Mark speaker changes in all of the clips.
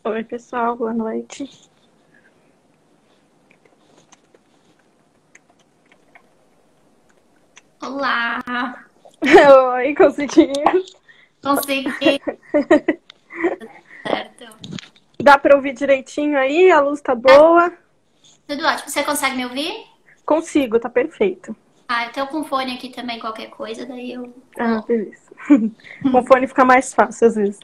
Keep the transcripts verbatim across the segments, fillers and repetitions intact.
Speaker 1: Oi, pessoal, boa noite.
Speaker 2: Olá,
Speaker 1: Oi, consegui.
Speaker 2: consegui, certo?
Speaker 1: Dá para ouvir direitinho aí? A luz tá
Speaker 2: Tá
Speaker 1: boa?
Speaker 2: tudo ótimo. Você consegue me ouvir?
Speaker 1: Consigo, tá perfeito.
Speaker 2: Ah, eu tô com fone aqui também, qualquer coisa, daí eu
Speaker 1: Ah,
Speaker 2: coloco.
Speaker 1: beleza. Com fone fica mais fácil às vezes.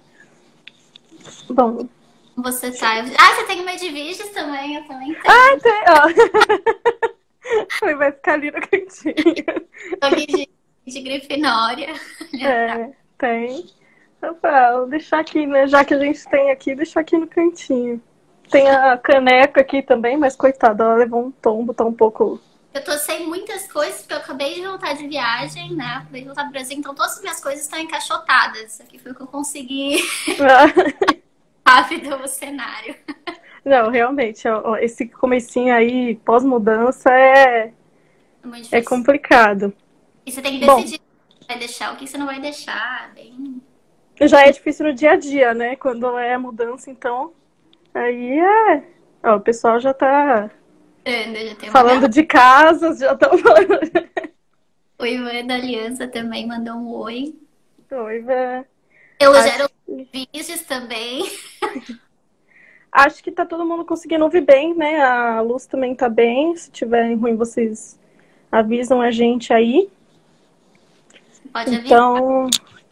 Speaker 1: Bom,
Speaker 2: Como você tá? Eu- Ah, você tem uma de vídeos também, eu também
Speaker 1: ah,
Speaker 2: tenho.
Speaker 1: tem, ó. Falei, vai ficar ali no cantinho.
Speaker 2: Tô aqui de, de Grifinória.
Speaker 1: É, tem. Opa, vou deixar aqui, né? Já que a gente tem aqui, deixar aqui no cantinho. Tem a caneca aqui também, mas coitada, ela levou um tombo, tá um pouco.
Speaker 2: Eu tô sem muitas coisas, porque eu acabei de voltar de viagem, né? Acabei de voltar pro Brasil, então todas as minhas coisas estão encaixotadas. Isso aqui foi o que eu consegui rápido o cenário.
Speaker 1: Não, realmente, ó, esse comecinho aí, pós-mudança, é,
Speaker 2: É muito
Speaker 1: é
Speaker 2: difícil.
Speaker 1: complicado.
Speaker 2: E você tem que
Speaker 1: Bom,
Speaker 2: decidir o que vai deixar, o que você não vai deixar. Bem.
Speaker 1: já é difícil no dia a dia, né? Quando é a mudança, então, aí é. Ó, o pessoal já tá
Speaker 2: Eu já tenho uma
Speaker 1: falando de casas, já estão falando.
Speaker 2: O Ivan da Aliança também mandou um oi.
Speaker 1: Noiva.
Speaker 2: Eu
Speaker 1: Acho
Speaker 2: gero
Speaker 1: que,
Speaker 2: vídeos também.
Speaker 1: acho que tá todo mundo conseguindo ouvir bem, né? A luz também tá bem. Se tiver ruim, vocês avisam a gente aí.
Speaker 2: Pode avisar.
Speaker 1: Então,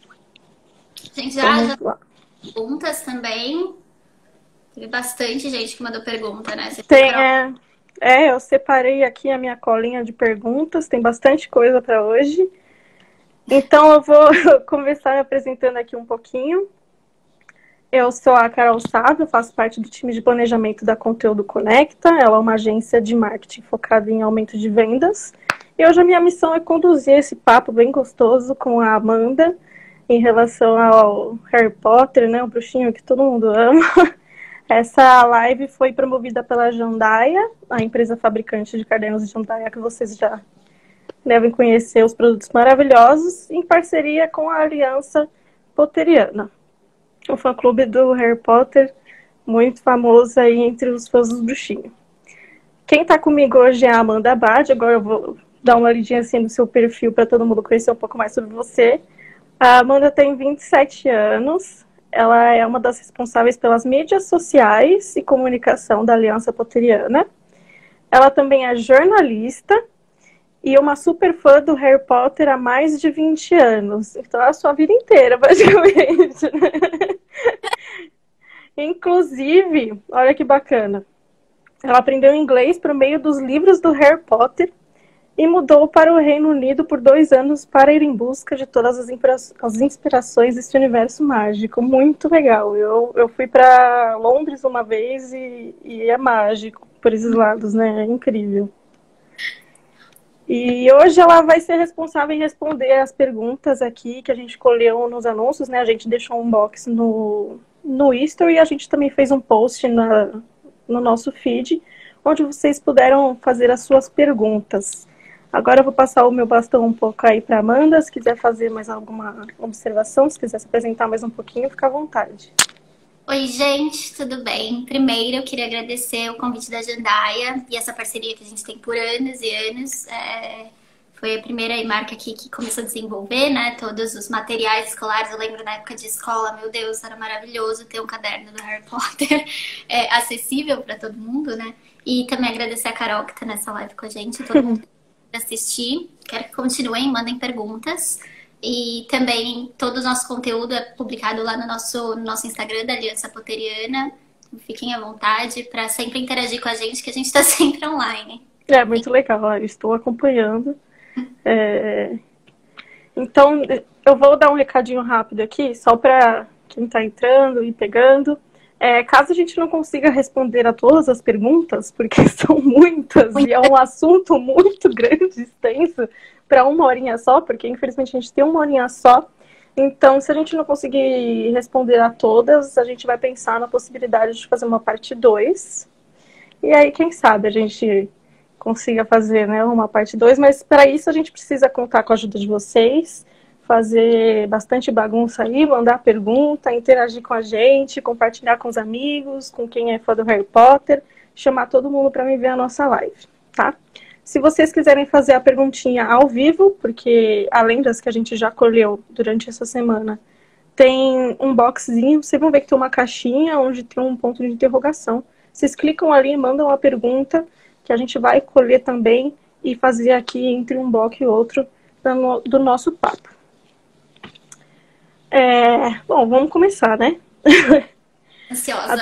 Speaker 2: A gente já, já
Speaker 1: vamos lá.
Speaker 2: perguntas também. Teve bastante gente que mandou pergunta, né? Você viu,
Speaker 1: Tem,
Speaker 2: Carol?
Speaker 1: é, é, eu separei aqui a minha colinha de perguntas, tem bastante coisa para hoje. Então eu vou começar me apresentando aqui um pouquinho. Eu sou a Carol Sávio, faço parte do time de planejamento da Conteúdo Conecta. Ela é uma agência de marketing focada em aumento de vendas. E hoje a minha missão é conduzir esse papo bem gostoso com a Amanda em relação ao Harry Potter, né, o bruxinho que todo mundo ama. Essa live foi promovida pela Jandaia, a empresa fabricante de cadernos de Jandaia, que vocês já devem conhecer os produtos maravilhosos, em parceria com a Aliança Potteriana, o fã-clube do Harry Potter, muito famoso aí entre os fãs dos bruxinhos. Quem está comigo hoje é a Amanda Abad, agora eu vou dar uma lidinha assim no seu perfil para todo mundo conhecer um pouco mais sobre você. A Amanda tem vinte e sete anos, ela é uma das responsáveis pelas mídias sociais e comunicação da Aliança Potteriana. Ela também é jornalista e uma super fã do Harry Potter há mais de vinte anos. Então, é a sua vida inteira, basicamente. Inclusive, olha que bacana, ela aprendeu inglês por meio dos livros do Harry Potter e mudou para o Reino Unido por dois anos para ir em busca de todas as, as inspirações desse universo mágico. Muito legal. Eu, eu fui para Londres uma vez e, e é mágico por esses lados, né? É incrível. E hoje ela vai ser responsável em responder as perguntas aqui que a gente colheu nos anúncios, né? A gente deixou um box no, no History e a gente também fez um post na, no nosso feed, onde vocês puderam fazer as suas perguntas. Agora eu vou passar o meu bastão um pouco aí para Amanda, se quiser fazer mais alguma observação, se quiser se apresentar mais um pouquinho, fica à vontade.
Speaker 2: Oi, gente, tudo bem? Primeiro, eu queria agradecer o convite da Jandaia e essa parceria que a gente tem por anos e anos. É, Foi a primeira marca aqui que começou a desenvolver, né? Todos os materiais escolares. Eu lembro na época de escola, meu Deus, era maravilhoso ter um caderno do Harry Potter é, acessível para todo mundo, né? E também agradecer a Carol que está nessa live com a gente, todo mundo que assistir. Quero que continuem, mandem perguntas. E também todo o nosso conteúdo é publicado lá no nosso, no nosso Instagram da Aliança Potteriana. Fiquem à vontade para sempre interagir com a gente, que a gente está sempre online.
Speaker 1: É muito legal, eu estou acompanhando. É... Então, eu vou dar um recadinho rápido aqui, só para quem está entrando e pegando. É, caso a gente não consiga responder a todas as perguntas, porque são muitas e é um assunto muito grande, extenso, para uma horinha só, porque infelizmente a gente tem uma horinha só. Então, se a gente não conseguir responder a todas, a gente vai pensar na possibilidade de fazer uma parte dois. E aí, quem sabe, a gente consiga fazer, né, uma parte dois, mas para isso a gente precisa contar com a ajuda de vocês. fazer bastante bagunça aí, mandar pergunta, interagir com a gente, compartilhar com os amigos, com quem é fã do Harry Potter, chamar todo mundo para me ver a nossa live, tá? Se vocês quiserem fazer a perguntinha ao vivo, porque além das que a gente já colheu durante essa semana, tem um boxzinho, vocês vão ver que tem uma caixinha onde tem um ponto de interrogação. Vocês clicam ali e mandam a pergunta, que a gente vai colher também e fazer aqui entre um bloco e outro do nosso papo. É, bom, vamos começar, né?
Speaker 2: Ansiosa.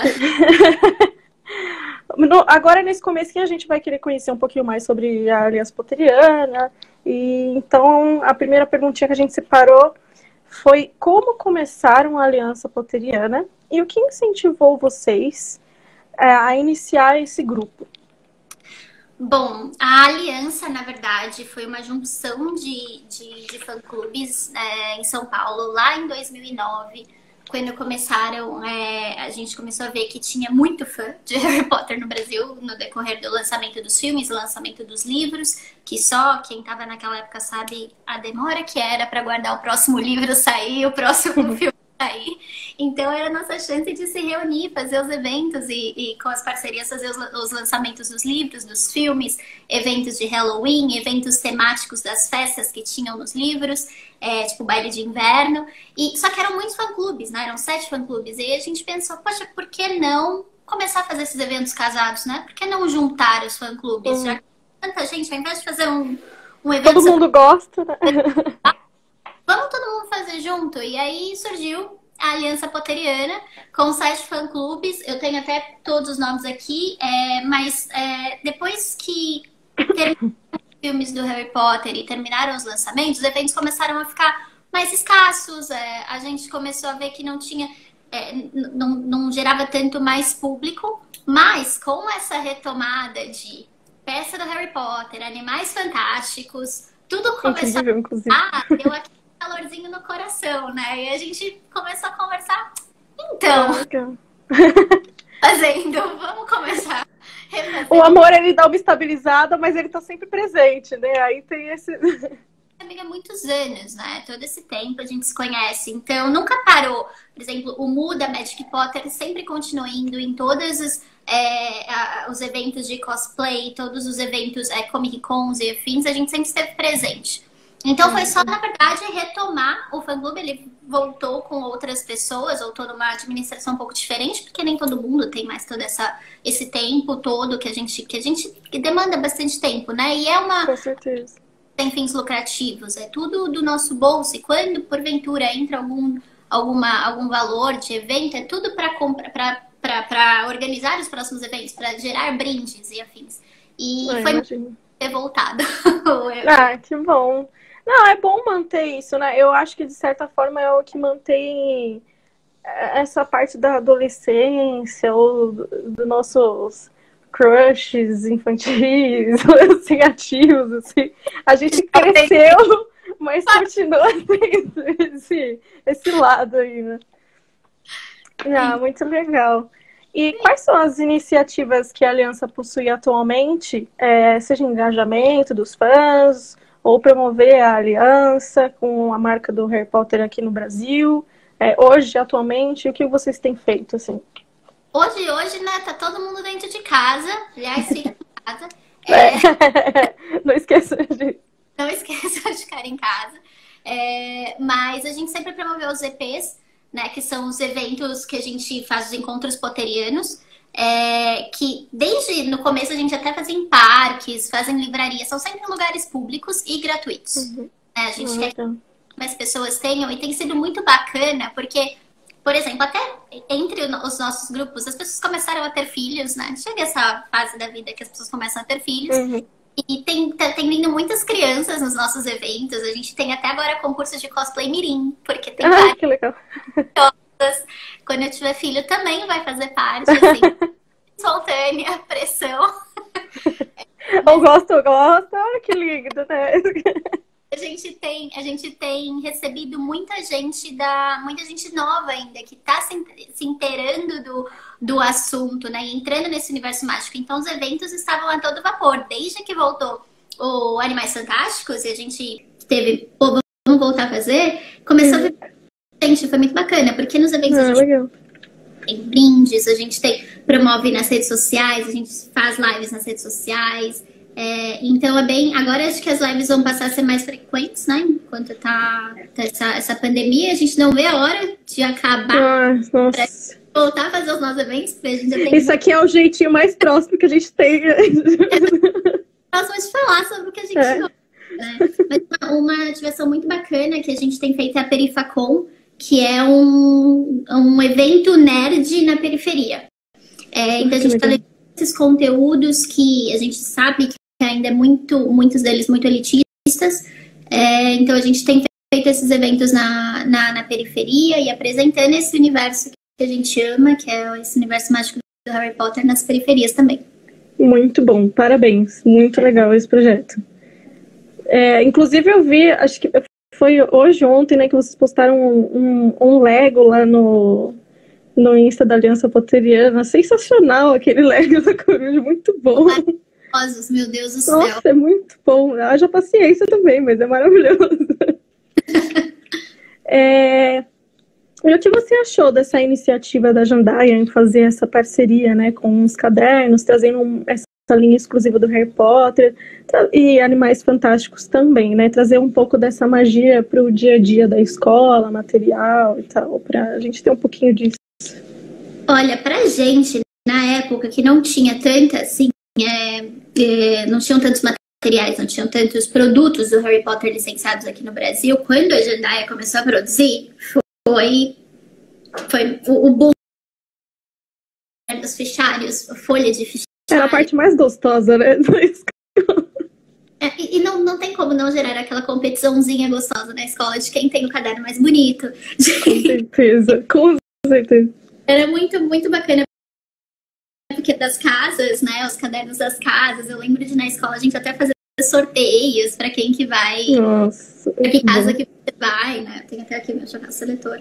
Speaker 1: Agora, nesse comecinho, a gente vai querer conhecer um pouquinho mais sobre a Aliança Potteriana. E, então, a primeira perguntinha que a gente separou foi como começaram a Aliança Potteriana e o que incentivou vocês é, a iniciar esse grupo?
Speaker 2: Bom, a Aliança, na verdade, foi uma junção de, de, de fã-clubes é, em São Paulo, lá em dois mil e nove, quando começaram, é, a gente começou a ver que tinha muito fã de Harry Potter no Brasil, no decorrer do lançamento dos filmes, lançamento dos livros, que só quem estava naquela época sabe a demora que era para guardar o próximo livro sair, o próximo filme sair. Então era a nossa chance de se reunir, fazer os eventos e, e com as parcerias fazer os, os lançamentos dos livros, dos filmes, eventos de Halloween, eventos temáticos das festas que tinham nos livros, é, tipo baile de inverno. E, só que eram muitos fã-clubes, né? Eram sete fã-clubes. E aí a gente pensou, poxa, por que não começar a fazer esses eventos casados, né? Por que não juntar os fã-clubes? Hum. Já que tanta gente, ao invés de fazer um, um evento...
Speaker 1: Todo mundo gosta, né?
Speaker 2: Vamos todo mundo fazer junto? E aí surgiu a Aliança Potteriana, com sete fã-clubes. Eu tenho até todos os nomes aqui, é, mas é, depois que terminaram os filmes do Harry Potter e terminaram os lançamentos, os eventos começaram a ficar mais escassos. É, a gente começou a ver que não tinha, é, não, não gerava tanto mais público, mas com essa retomada de peça do Harry Potter, Animais Fantásticos, tudo começou
Speaker 1: Incrível, inclusive.
Speaker 2: a... Deu aqui calorzinho no coração, né? E a gente começou a conversar. Então, fazendo, vamos começar.
Speaker 1: O amor, ele dá uma estabilizada, mas ele tá sempre presente, né? Aí tem esse...
Speaker 2: Amiga, há muitos anos, né? Todo esse tempo a gente se conhece. Então, nunca parou. Por exemplo, o Mu da Magic Potter sempre continuou indo em todos os, é, a, os eventos de cosplay, todos os eventos, é, Comic Cons e afins, a gente sempre esteve presente. Então foi só, na verdade, retomar o fã-clube. Ele voltou com outras pessoas, voltou numa administração um pouco diferente, porque nem todo mundo tem mais todo essa, esse tempo todo que a gente, que a gente que demanda bastante tempo, né? E é uma...
Speaker 1: Com certeza.
Speaker 2: Tem fins lucrativos, é tudo do nosso bolso. E quando, porventura, entra algum, alguma, algum valor de evento, é tudo para comprar, para organizar os próximos eventos, para gerar brindes e afins. E
Speaker 1: Ai,
Speaker 2: foi
Speaker 1: imagino.
Speaker 2: ter voltado.
Speaker 1: Ah, que bom. Não, é bom manter isso, né? Eu acho que, de certa forma, é o que mantém essa parte da adolescência ou dos nossos crushes infantis, assim, ativos, assim. A gente cresceu, mas continua tendo esse, esse lado aí, né? Ah, muito legal. E quais são as iniciativas que a Aliança possui atualmente, é, seja engajamento dos fãs, ou promover a aliança com a marca do Harry Potter aqui no Brasil? É, hoje, atualmente, o que vocês têm feito, assim?
Speaker 2: Hoje, hoje, né, tá todo mundo dentro de casa. Aliás, fica em casa.
Speaker 1: É... Não esqueça de...
Speaker 2: Não esqueça de ficar em casa. É... Mas a gente sempre promoveu os E Ps, né, que são os eventos que a gente faz, os encontros potterianos. É, que desde no começo a gente até fazia em parques, fazem livraria, são sempre lugares públicos e gratuitos. Uhum. É, a gente uhum. quer que mais pessoas tenham, e tem sido muito bacana, porque, por exemplo, até entre os nossos grupos, as pessoas começaram a ter filhos, né? Chega essa fase da vida que as pessoas começam a ter filhos. Uhum. E tem, tem vindo muitas crianças nos nossos eventos. A gente tem até agora concursos de cosplay mirim, porque tem
Speaker 1: ah,
Speaker 2: várias
Speaker 1: que legal.
Speaker 2: Quando eu tiver filho também vai fazer parte, assim, espontânea, pressão.
Speaker 1: Eu gosto, eu gosto. Olha que lindo, né?
Speaker 2: A gente tem, a gente tem recebido muita gente da, muita gente nova ainda que está se, se inteirando do, do assunto, né? E entrando nesse universo mágico. Então os eventos estavam a todo vapor, desde que voltou o Animais Fantásticos e a gente teve, vamos voltar a fazer, começou uhum. a ver... Gente, foi muito bacana, porque nos eventos
Speaker 1: ah,
Speaker 2: a gente
Speaker 1: legal.
Speaker 2: tem brindes, a gente tem, promove nas redes sociais, a gente faz lives nas redes sociais. É, então é bem... Agora acho que as lives vão passar a ser mais frequentes, né? Enquanto tá, tá essa, essa pandemia, a gente não vê a hora de acabar
Speaker 1: ah,
Speaker 2: pra voltar a fazer os nossos eventos. A gente já tem...
Speaker 1: Isso aqui é o jeitinho mais próximo que a gente tem.
Speaker 2: É próximo de falar sobre o que a gente é. gosta, né? Mas uma, uma ativação muito bacana que a gente tem feito é a Perifacom, que é um, um evento nerd na periferia. É, então a gente está levando esses conteúdos que a gente sabe que ainda é muito, muitos deles muito elitistas. É, então a gente tem feito esses eventos na, na, na periferia e apresentando esse universo que a gente ama, que é esse universo mágico do Harry Potter nas periferias também.
Speaker 1: Muito bom, parabéns. Muito legal esse projeto. É, inclusive eu vi, acho que foi hoje, ontem, né, que vocês postaram um, um, um Lego lá no, no Insta da Aliança Potteriana. Sensacional aquele Lego da coruja, muito bom.
Speaker 2: Maravilhosos, meu Deus do céu.
Speaker 1: Nossa, é muito bom. Haja paciência também, mas é maravilhoso. é, e o que você achou dessa iniciativa da Jandaia em fazer essa parceria, né, com os cadernos, trazendo um, essa linha exclusiva do Harry Potter e Animais Fantásticos também, né? Trazer um pouco dessa magia para o dia a dia da escola, material e tal, para a gente ter um pouquinho disso.
Speaker 2: Olha, pra gente, na época que não tinha tanta, assim, é, é, não tinham tantos materiais, não tinham tantos produtos do Harry Potter licenciados aqui no Brasil, quando a Jandaia começou a produzir, foi, foi o, o boom dos fichários, a folha de fichário.
Speaker 1: Era a parte mais gostosa, né?
Speaker 2: É, e e não, não tem como não gerar aquela competiçãozinha gostosa na escola de quem tem o caderno mais bonito.
Speaker 1: Com certeza, com certeza.
Speaker 2: Era muito, muito bacana. Porque das casas, né? Os cadernos das casas. Eu lembro de na escola a gente até fazer sorteios para quem que vai.
Speaker 1: Nossa.
Speaker 2: Pra que casa que você vai, né? Tem até aqui o meu jornal seletor.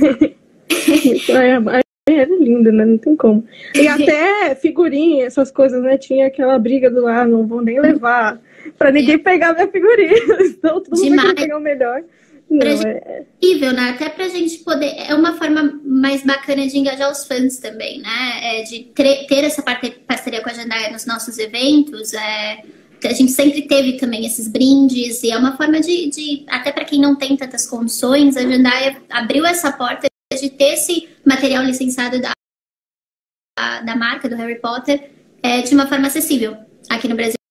Speaker 1: Era lindo, né? Não tem como. E até figurinha, essas coisas, né? Tinha aquela briga do ah, não vou nem levar. Pra ninguém é. pegar minha figurinha. Então todo mundo vai pegar o melhor. Não,
Speaker 2: pra
Speaker 1: é...
Speaker 2: gente, é possível, né? Até pra gente poder... É uma forma mais bacana de engajar os fãs também, né? É de ter, ter essa parceria com a Jandaia nos nossos eventos. É... A gente sempre teve também esses brindes. E é uma forma de... de até pra quem não tem tantas condições, a Jandaia abriu essa porta de ter esse material licenciado da, da marca do Harry Potter é, de uma forma acessível aqui no Brasil.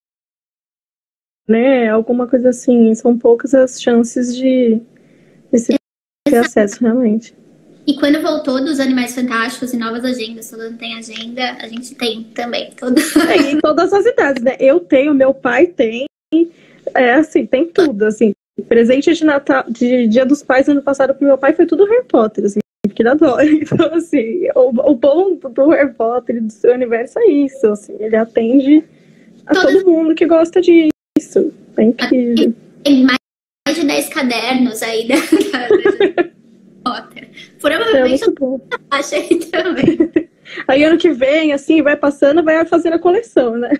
Speaker 1: Né, alguma coisa assim, são poucas as chances de, de se ter acesso realmente.
Speaker 2: E quando voltou dos Animais Fantásticos e novas agendas, todo mundo tem agenda, a gente tem também. Todo...
Speaker 1: É, em todas as idades, né? Eu tenho, meu pai tem, é assim, tem tudo, assim. Presente de Natal, de Dia dos Pais ano passado pro meu pai foi tudo Harry Potter, assim, que ele adora. Então, assim, o, o bom do Harry Potter e do seu universo é isso, assim, ele atende a Todas... todo mundo que gosta disso. É incrível.
Speaker 2: Tem mais de dez cadernos aí da, da, da Harry Potter. Provavelmente
Speaker 1: é muito bom.
Speaker 2: Acho aí também.
Speaker 1: Aí ano que vem, assim, vai passando, vai fazer a coleção, né?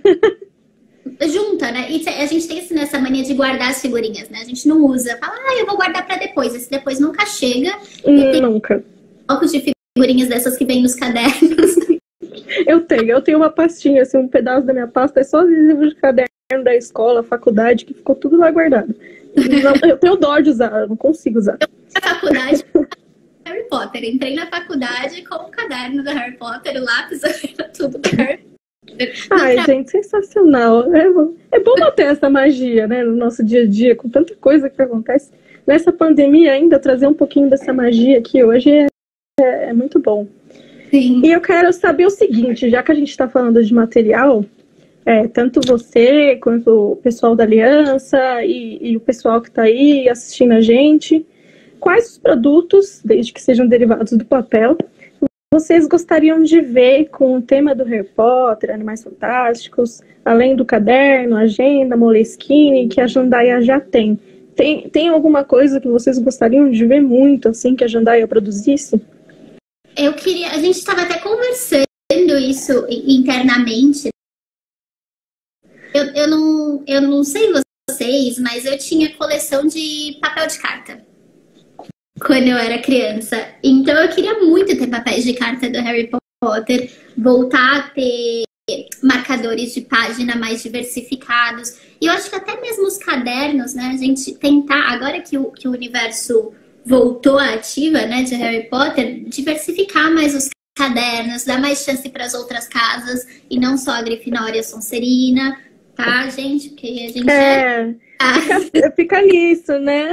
Speaker 2: Junta, né? E a gente tem assim, essa mania de guardar as figurinhas, né? A gente não usa. Fala, ah, eu vou guardar pra depois. Esse depois nunca chega.
Speaker 1: Hum, tem nunca.
Speaker 2: Poucos de figurinhas dessas que vêm nos cadernos.
Speaker 1: Eu tenho. Eu tenho uma pastinha, assim, um pedaço da minha pasta. É só adesivo de caderno da escola, faculdade, que ficou tudo lá guardado. Não, eu tenho dó de usar, eu não consigo usar.
Speaker 2: Eu fui na faculdade Harry Potter. Entrei na faculdade com o caderno do Harry Potter, o lápis, tudo do Harry Potter.
Speaker 1: Ai, gente, sensacional. É bom, é bom manter essa magia, né, no nosso dia a dia, com tanta coisa que acontece. Nessa pandemia ainda, trazer um pouquinho dessa magia aqui hoje é, é, é muito bom.
Speaker 2: Sim.
Speaker 1: E eu quero saber o seguinte, já que a gente está falando de material, é, tanto você quanto o pessoal da Aliança e, e o pessoal que está aí assistindo a gente, quais os produtos, desde que sejam derivados do papel, vocês gostariam de ver com o tema do Harry Potter, Animais Fantásticos, além do caderno, agenda, Moleskine, que a Jandaia já tem? Tem, tem alguma coisa que vocês gostariam de ver muito, assim, que a Jandaia produzisse?
Speaker 2: Eu queria... A gente estava até conversando isso internamente. Eu, eu, não, eu não sei vocês, mas eu tinha coleção de papel de carta quando eu era criança. Então eu queria muito ter papéis de carta do Harry Potter, voltar a ter marcadores de página mais diversificados. E eu acho que até mesmo os cadernos, né? A gente tentar, agora que o, que o universo voltou à ativa, né, de Harry Potter, diversificar mais os cadernos, dar mais chance para as outras casas e não só a Grifinória e a Sonserina, tá, gente? Porque a gente
Speaker 1: é... é... Ah. Fica, fica nisso, né?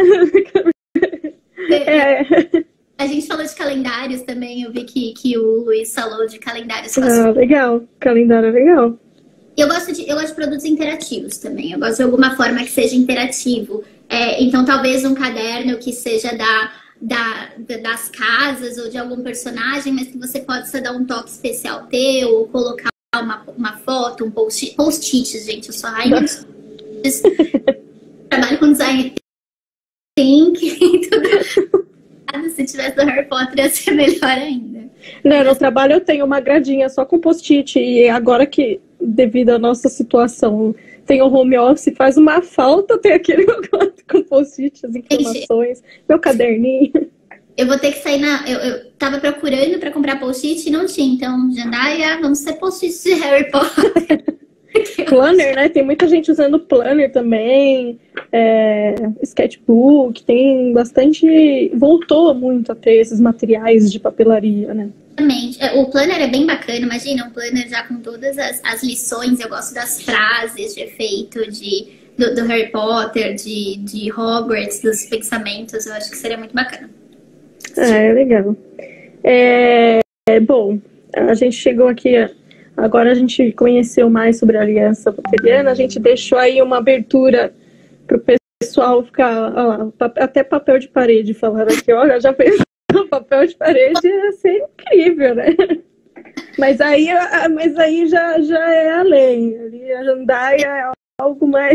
Speaker 2: É. A gente falou de calendários também, eu vi que, que o Luiz falou de calendários.
Speaker 1: Ah, legal, calendário é legal.
Speaker 2: Eu gosto, de, eu gosto de produtos interativos também, eu gosto de alguma forma que seja interativo. É, então talvez um caderno que seja da, da, das casas ou de algum personagem, mas que você possa dar um toque especial teu, ou colocar uma, uma foto, um post-it. Post-its, gente, eu sou a rainha dos post-its. Trabalho com design thinking, tudo. Se tivesse do Harry Potter ia ser melhor ainda.
Speaker 1: Não, no trabalho eu tenho uma gradinha só com post-it. E agora que, devido à nossa situação, tem o home office, faz uma falta ter aquele com post-it, as informações, meu caderninho.
Speaker 2: Eu vou ter que sair na... Eu, eu tava procurando pra comprar post-it e não tinha. Então, Jandaia, vamos ser post-it de Harry Potter.
Speaker 1: Planner, né? Tem muita gente usando planner também, é, sketchbook, tem bastante... Voltou muito a ter esses materiais de papelaria, né?
Speaker 2: Exatamente. O planner é bem bacana, imagina, um planner já com todas as, as lições, eu gosto das frases de efeito de, do, do Harry Potter, de, de Hogwarts, dos pensamentos, eu acho que seria muito bacana.
Speaker 1: É, legal. É, bom, a gente chegou aqui... Agora a gente conheceu mais sobre a Aliança Potteriana, a gente deixou aí uma abertura para o pessoal ficar, ó, até papel de parede falar aqui, olha, já pensou, papel de parede ia ser incrível, né? Mas aí, mas aí já, já é além, ali a Jandaia é algo mais...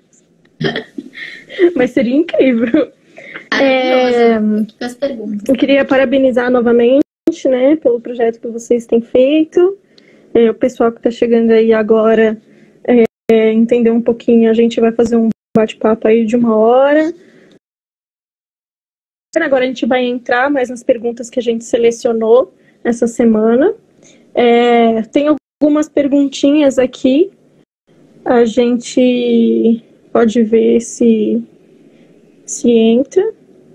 Speaker 1: Mas seria incrível. É, eu queria parabenizar novamente, né, pelo projeto que vocês têm feito. É, o pessoal que está chegando aí agora é, é, entender um pouquinho, a gente vai fazer um bate-papo aí de uma hora. Agora a gente vai entrar mais nas perguntas que a gente selecionou essa semana. É, tem algumas perguntinhas aqui, a gente pode ver se, se entra.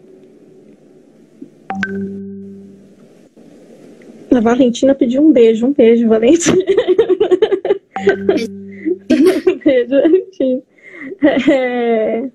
Speaker 1: A Valentina pediu um beijo. Um beijo, Valentina. Um beijo, Valentina. É...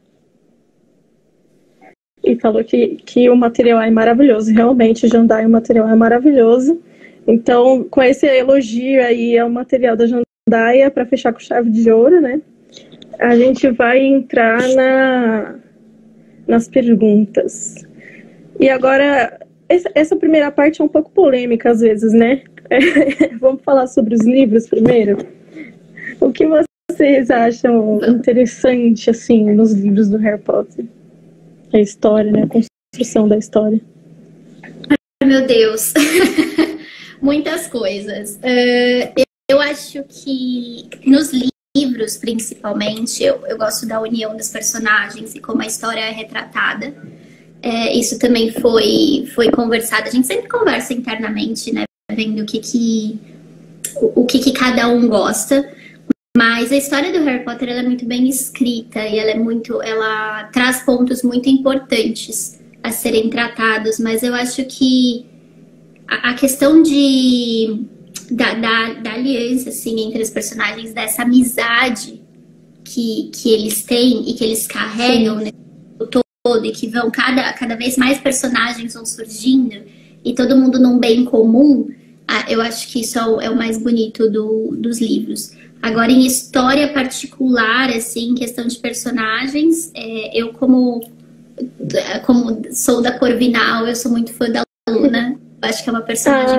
Speaker 1: E falou que, que o material é maravilhoso. Realmente, Jandaia, o material é maravilhoso. Então, com esse elogio aí ao material da Jandaia, para fechar com chave de ouro, né? A gente vai entrar na, nas perguntas. E agora... Essa primeira parte é um pouco polêmica às vezes, né? É, vamos falar sobre os livros primeiro. O que vocês acham interessante, assim, nos livros do Harry Potter? A história, né? A construção da história.
Speaker 2: Ai, meu Deus! Muitas coisas. Uh, eu acho que nos livros, principalmente, eu, eu gosto da união dos personagens e como a história é retratada. É, isso também foi, foi conversado. A gente sempre conversa internamente, né? Vendo o que, que, o, o que, que cada um gosta. Mas a história do Harry Potter ela é muito bem escrita e ela é muito, ela traz pontos muito importantes a serem tratados. Mas eu acho que a, a questão de, da, da, da aliança assim, entre os personagens, dessa amizade que, que eles têm e que eles carregam, né? E que vão cada, cada vez mais personagens vão surgindo e todo mundo num bem comum, eu acho que isso é o mais bonito do, dos livros. Agora, em história particular, assim, questão de personagens, é, eu como, como sou da Corvinal, eu sou muito fã da Luna. Eu acho que é uma personagem...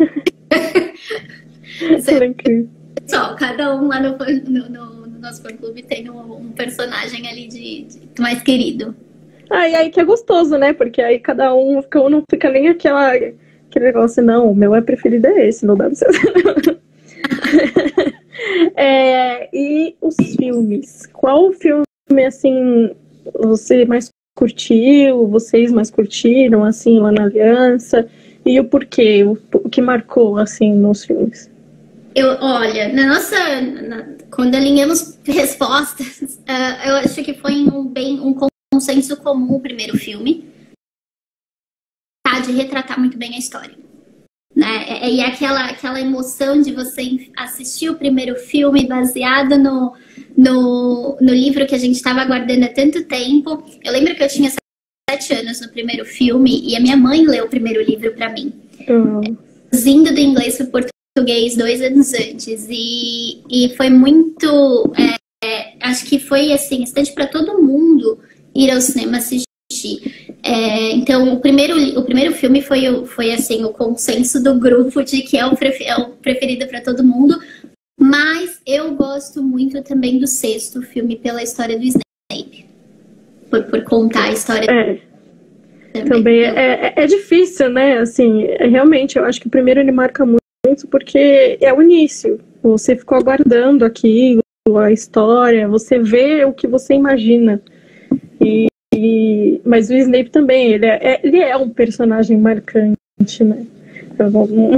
Speaker 2: Ah. Só, cada um lá no, no, no, no nosso fã-clube tem um, um personagem ali de, de mais querido.
Speaker 1: Ah, e aí que é gostoso, né? Porque aí cada um, um não fica nem aquela, aquele negócio, não, o meu é preferido é esse, não dá pra ser. é, E os filmes? Qual filme assim, você mais curtiu, vocês mais curtiram, assim, lá na Aliança? E o porquê? O, o que marcou, assim, nos filmes?
Speaker 2: Eu, olha, na nossa... Na, quando alinhamos respostas, uh, eu acho que foi um, bem, um consenso comum o primeiro filme. Tá, de retratar muito bem a história. Né? E aquela, aquela emoção de você assistir o primeiro filme baseado no, no, no livro que a gente estava aguardando há tanto tempo. Eu lembro que eu tinha sete anos no primeiro filme e a minha mãe leu o primeiro livro para mim.
Speaker 1: Uhum.
Speaker 2: Indo do inglês para o português dois anos antes. E, e foi muito... É, é, acho que foi assim, instante para todo mundo ir ao cinema assistir. É, então, o primeiro, o primeiro filme foi, foi assim, o consenso do grupo de que é o, prefer, é o preferido para todo mundo. Mas eu gosto muito também do sexto filme pela história do Snape. Por, por contar a história.
Speaker 1: É, também, também é, é, é difícil, né? Assim, é, realmente, eu acho que o primeiro ele marca muito porque é o início. Você ficou aguardando aqui a história, você vê o que você imagina. E E, mas o Snape também, ele é, ele é um personagem marcante, né? Eu não, não,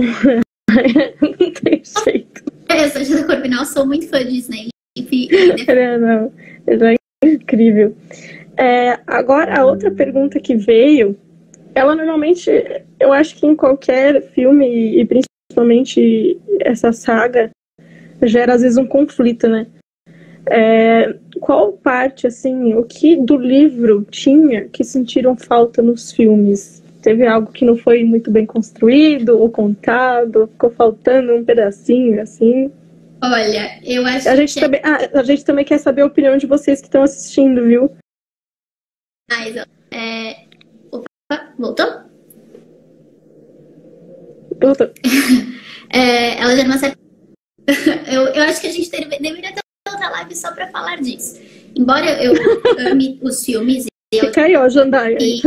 Speaker 1: não tem jeito.
Speaker 2: Eu sou Julia Corvinal, sou muito fã de Snape.
Speaker 1: Ele é, não, ele é incrível. É, agora, a outra pergunta que veio, ela normalmente, eu acho que em qualquer filme, e principalmente essa saga, gera às vezes um conflito, né? É, qual parte, assim, o que do livro tinha que sentiram falta nos filmes? Teve algo que não foi muito bem construído ou contado? Ficou faltando um pedacinho, assim?
Speaker 2: Olha, eu acho
Speaker 1: a gente
Speaker 2: que...
Speaker 1: Também, ah, a gente também quer saber a opinião de vocês que estão assistindo, viu?
Speaker 2: Mas, é... Opa, voltou?
Speaker 1: Voltou.
Speaker 2: é, ela já não acerta. eu, eu acho que a gente deveria ter outra live só pra falar disso. Embora eu ame os filmes e
Speaker 1: Fica aí, ó, Jandaia.
Speaker 2: E...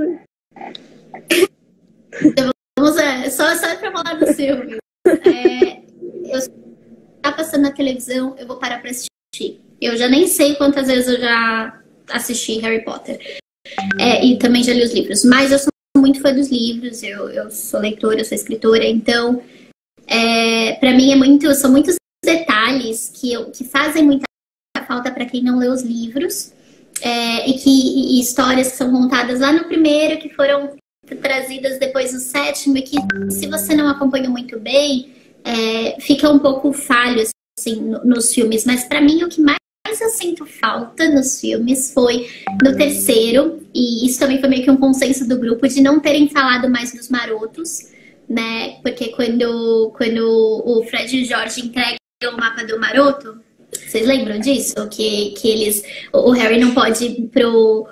Speaker 2: Vamos, é, só, só pra falar dos filmes. É, eu tá passando na televisão, eu vou parar pra assistir. Eu já nem sei quantas vezes eu já assisti Harry Potter. É, e também já li os livros. Mas eu sou muito fã dos livros, eu, eu sou leitora, eu sou escritora, então é, pra mim é muito, são muitos detalhes que, eu, que fazem muita falta para quem não lê os livros, é, e que e histórias que são contadas lá no primeiro, que foram trazidas depois no sétimo, e que se você não acompanha muito bem, é, fica um pouco falho assim, no, nos filmes. Mas para mim o que mais eu sinto falta nos filmes foi no terceiro, e isso também foi meio que um consenso do grupo, de não terem falado mais dos marotos, né? Porque quando, quando o Fred e o George entregam o mapa do maroto, vocês lembram disso? Que, que eles, o Harry não pode ir pro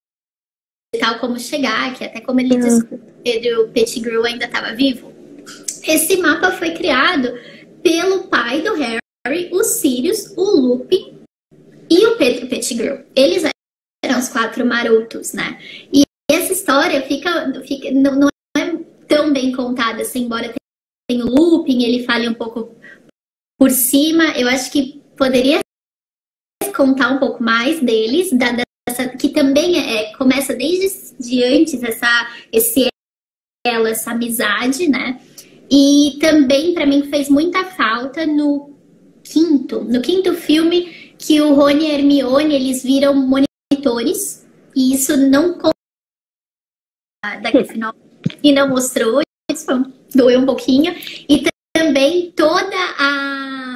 Speaker 2: tal como chegar, que até como ele disse, o Pettigrew ainda estava vivo. Esse mapa foi criado pelo pai do Harry, o Sirius, o Lupin e o Pedro Pettigrew. Eles eram os quatro marotos, né? E essa história fica, fica não, não é tão bem contada, assim, embora tenha o Lupin, ele fale um pouco por cima. Eu acho que poderia contar um pouco mais deles, da, dessa, que também é, começa desde de antes, essa, esse elo, essa amizade, né? E também, para mim, fez muita falta no quinto, no quinto filme, que o Rony e a Hermione, eles viram monitores, e isso não conta daqui final, e não mostrou, isso doeu um pouquinho, e também toda a,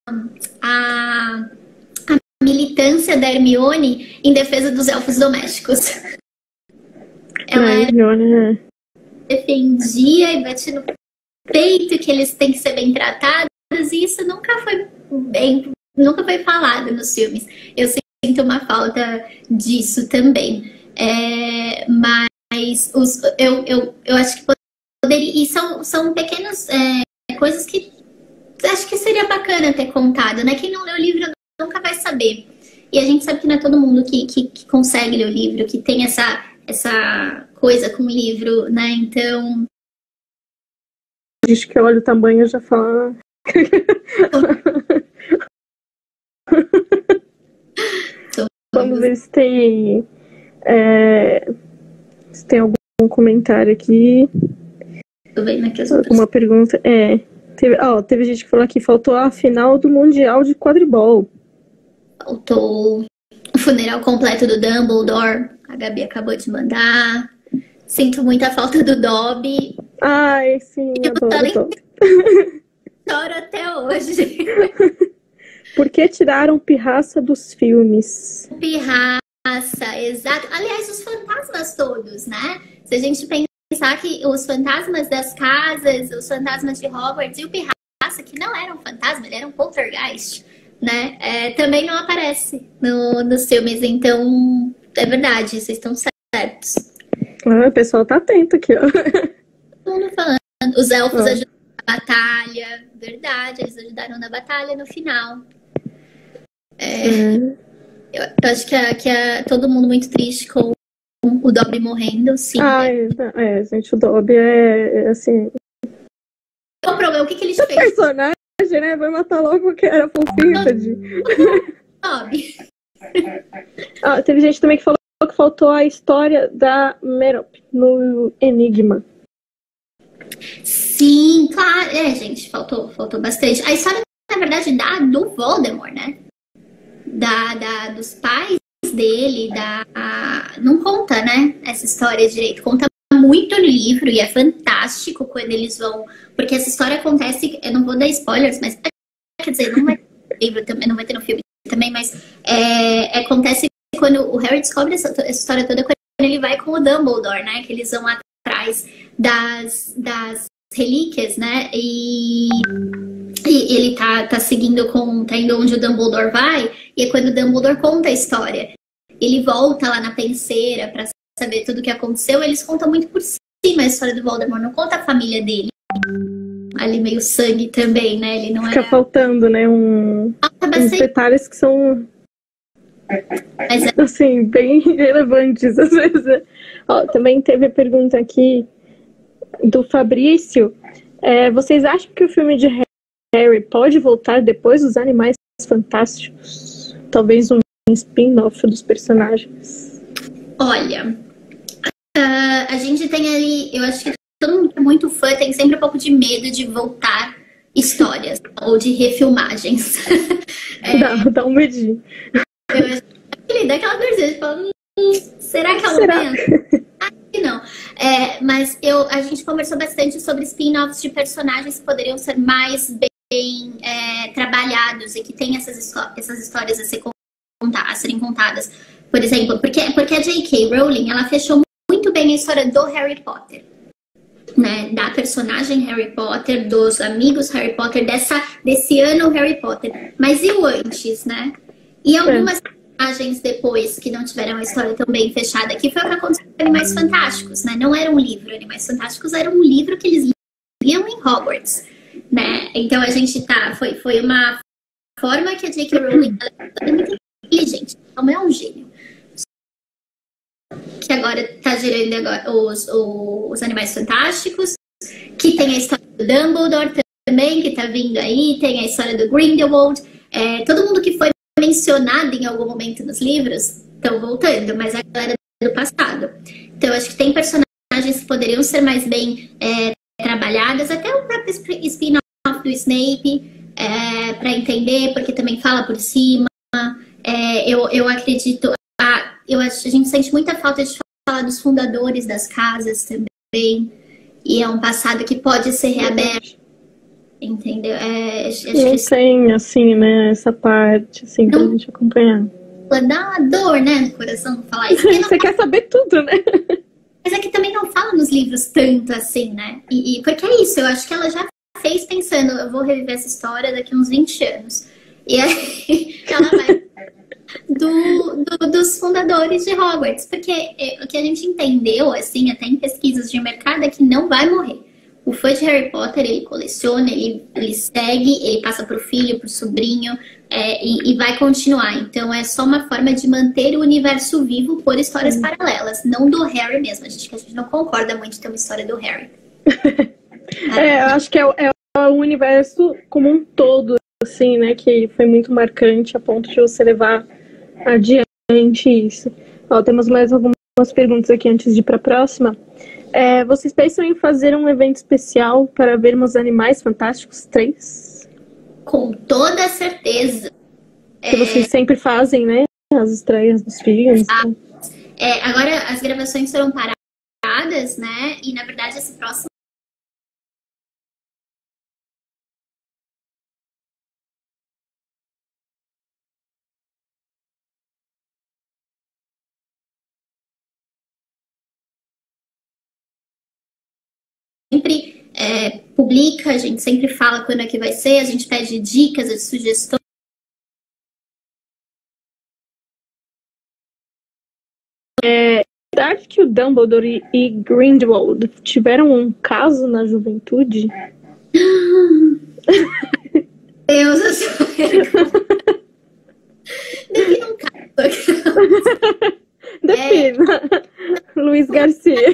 Speaker 2: a, a militância da Hermione em defesa dos elfos domésticos. Ela
Speaker 1: Hermione
Speaker 2: defendia e batia no peito que eles têm que ser bem tratados, e isso nunca foi bem, nunca foi falado nos filmes. Eu sinto uma falta disso também. É, mas os, eu, eu, eu acho que poderia, e são, são pequenas é, coisas que acho que seria bacana ter contado, né? Quem não lê o livro nunca vai saber. E a gente sabe que não é todo mundo que, que, que consegue ler o livro, que tem essa, essa coisa com o livro, né? Então...
Speaker 1: Diz que olha o tamanho, já fala... Vamos ver se tem, é, se tem algum comentário aqui.
Speaker 2: Tô vendo aqui as
Speaker 1: Alguma
Speaker 2: outras.
Speaker 1: pergunta? É, teve, ó, teve gente que falou aqui, faltou a final do Mundial de Quadribol.
Speaker 2: Faltou o funeral completo do Dumbledore. A Gabi acabou de mandar. Sinto muita falta do Dobby.
Speaker 1: Ai, sim,
Speaker 2: Eu
Speaker 1: adoro Dobby.
Speaker 2: choro até hoje.
Speaker 1: Por que tiraram Pirraça dos filmes?
Speaker 2: Pirraça, exato. Aliás, os fantasmas todos, né? Se a gente pensar que os fantasmas das casas, os fantasmas de Hogwarts e o Pirraça, que não eram fantasma, ele era um poltergeist, né? É, também não aparece no, nos filmes. Então, é verdade, vocês estão certos.
Speaker 1: Ah, o pessoal tá atento aqui, ó.
Speaker 2: Todo mundo falando. Os elfos
Speaker 1: Ah.
Speaker 2: ajudaram na batalha. Verdade, eles ajudaram na batalha no final. É,
Speaker 1: É.
Speaker 2: eu, eu acho que, é, que é todo mundo muito triste com o Dobby morrendo, sim.
Speaker 1: Ai, é, gente, o Dobby é, é assim...
Speaker 2: Qual o problema? O que, que eles
Speaker 1: O
Speaker 2: fez?
Speaker 1: personagem, né? Vai matar logo o que era fofinho, tadinho.
Speaker 2: Dobby.
Speaker 1: Ah, teve gente também que falou que faltou a história da Merop no Enigma.
Speaker 2: Sim, claro. É, gente, faltou, faltou bastante. A história, na verdade, da, do Voldemort, né? Da, da, dos pais dele, da, a, não conta, né? Essa história direito. Conta muito no livro e é fantástico quando eles vão... Porque essa história acontece... Eu não vou dar spoilers, mas... Quer dizer, não vai ter no livro também, não vai ter no filme também, mas é, acontece quando o Harry descobre essa, essa história toda quando ele vai com o Dumbledore, né? Que eles vão atrás das, das relíquias, né? E, e ele tá, tá seguindo com... Tá indo onde o Dumbledore vai. E é quando o Dumbledore conta a história. Ele volta lá na penseira pra saber tudo o que aconteceu. Eles contam muito por cima a história do Voldemort. Não conta a família dele. Ali meio sangue também, né? Ele não
Speaker 1: Fica
Speaker 2: era...
Speaker 1: faltando, né? Um, uns detalhes que são...
Speaker 2: Mas é...
Speaker 1: assim, bem relevantes às vezes. Ó, também teve a pergunta aqui do Fabrício. É, vocês acham que o filme de Harry pode voltar depois dos Animais Fantásticos? Talvez um spin-off dos personagens.
Speaker 2: Olha, uh, a gente tem ali, eu acho que todo mundo que é muito fã tem sempre um pouco de medo de voltar histórias ou de refilmagens.
Speaker 1: é, dá, dá um medinho.
Speaker 2: Eu acho que ele dá aquela dorzinha, tipo, hum, será que é o
Speaker 1: será?
Speaker 2: momento? Acho que não. É, mas eu, a gente conversou bastante sobre spin-offs de personagens que poderiam ser mais bem é, trabalhados e que tem essas, essas histórias a, ser contar, a serem contadas. Por exemplo, porque, porque a J K. Rowling, ela fechou muito bem a história do Harry Potter. Né, da personagem Harry Potter, dos amigos Harry Potter, dessa, desse ano Harry Potter. Mas e o antes, né? E algumas é. personagens depois que não tiveram a história tão bem fechada, que foi o que aconteceu com Animais Fantásticos, né? Não era um livro, Animais Fantásticos era um livro que eles liam em Hogwarts, né? Então a gente tá, foi, foi uma forma que a J K. Rowling é muito inteligente, não é um gênio. Que agora tá gerando agora os, os Animais Fantásticos, que tem a história do Dumbledore também, que tá vindo aí, tem a história do Grindelwald, é, todo mundo que foi mencionado em algum momento nos livros estão voltando, mas a galera do passado. Então, eu acho que tem personagens que poderiam ser mais bem é, trabalhadas, até o próprio spin-off do Snape, é, para entender, porque também fala por cima. É, eu, eu acredito... A, eu acho, a gente sente muita falta de falar dos fundadores das casas também, e é um passado que pode ser reaberto. Entendeu? É, acho
Speaker 1: não
Speaker 2: que
Speaker 1: tem, assim, né, essa parte, assim, pra não, gente acompanhar.
Speaker 2: Dá uma dor, né, no coração falar isso.
Speaker 1: Você quer saber tudo, né?
Speaker 2: Mas é que também não fala nos livros tanto assim, né? E, e porque é isso, eu acho que ela já fez pensando, eu vou reviver essa história daqui uns vinte anos. E aí ela vai do, do, dos fundadores de Hogwarts. Porque é, o que a gente entendeu, assim, até em pesquisas de mercado, é que não vai morrer. O fã de Harry Potter, ele coleciona, ele, ele segue, ele passa pro filho, pro sobrinho, é, e, e vai continuar. Então é só uma forma de manter o universo vivo por histórias hum. paralelas, não do Harry mesmo. A gente, a gente não concorda muito em ter uma história do Harry.
Speaker 1: É, eu acho que é, é o universo como um todo, assim, né, que foi muito marcante a ponto de você levar adiante, isso. Ó, temos mais algumas perguntas aqui antes de ir para a próxima. É, vocês pensam em fazer um evento especial para vermos Animais Fantásticos três?
Speaker 2: Com toda certeza.
Speaker 1: Que é... vocês sempre fazem, né? As estreias dos filmes.
Speaker 2: Ah, é, agora as gravações foram paradas, né? E na verdade esse próximo sempre é, publica, a gente sempre fala quando é que vai ser, a gente pede dicas, sugestões.
Speaker 1: É verdade que o Dumbledore e Grindelwald tiveram um caso na juventude?
Speaker 2: Deus, eu sou... Defina um caso.
Speaker 1: Defina. É... Luiz Garcia.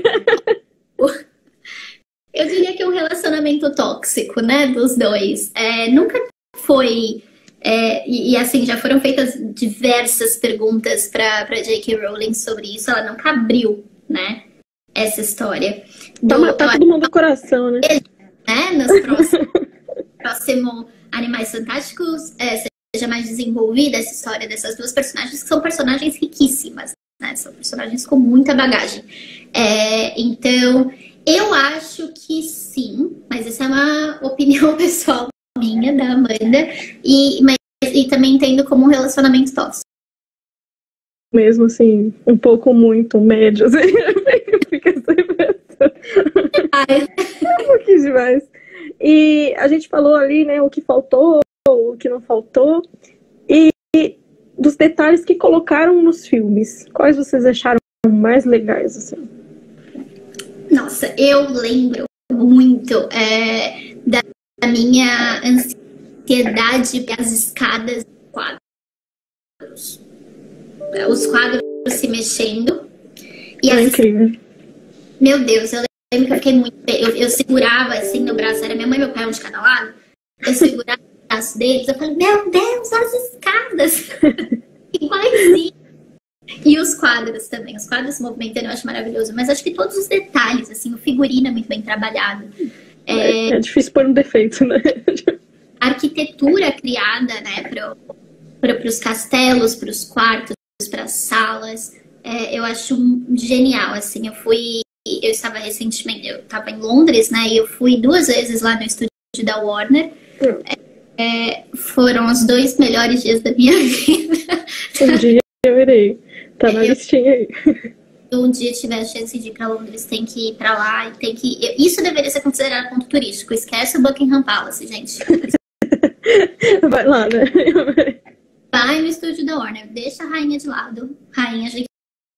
Speaker 2: Eu diria que é um relacionamento tóxico, né, dos dois. É, nunca foi... É, e, e assim, já foram feitas diversas perguntas para J K. Rowling sobre isso. Ela nunca abriu, né, essa história.
Speaker 1: Do, tá tá todo mundo no coração, né?
Speaker 2: né nos próximos, próximo Animais Fantásticos, é, seja mais desenvolvida essa história dessas duas personagens, que são personagens riquíssimas, né? São personagens com muita bagagem. É, então, eu acho que sim, mas essa é uma opinião pessoal minha, da Amanda, e, mas, e também entendo como um relacionamento tóxico.
Speaker 1: Mesmo assim, um pouco muito médio, assim, fica sempre um pouquinho demais. E a gente falou ali, né, o que faltou, o que não faltou, e dos detalhes que colocaram nos filmes. Quais vocês acharam mais legais, assim?
Speaker 2: Nossa, eu lembro muito é, da a minha ansiedade pelas escadas dos quadros. Os quadros se mexendo. E
Speaker 1: é incrível.
Speaker 2: Meu Deus, eu lembro que eu fiquei muito... Eu, eu segurava assim no braço, era minha mãe e meu pai, um de cada lado. Eu segurava o braço deles, eu falei, meu Deus, as escadas! Igualzinho. E os quadros também. Os quadros se movimentando eu acho maravilhoso. Mas acho que todos os detalhes, assim, o figurino é muito bem trabalhado.
Speaker 1: É, é difícil pôr um defeito, né?
Speaker 2: A arquitetura criada, né, para os castelos, para os quartos, para as salas, é, eu acho genial, assim. Eu fui, eu estava recentemente, eu estava em Londres, né, e eu fui duas vezes lá no estúdio da Warner. É, é, foram os dois melhores dias da minha vida.
Speaker 1: Um dia eu irei, tá na eu... listinha aí.
Speaker 2: Um dia tiver a chance de ir para Londres, tem que ir para lá e tem que... Isso deveria ser considerado ponto turístico. Esquece o Buckingham Palace, gente.
Speaker 1: Vai lá, né?
Speaker 2: Vai no estúdio da Warner. Deixa a rainha de lado. Rainha de...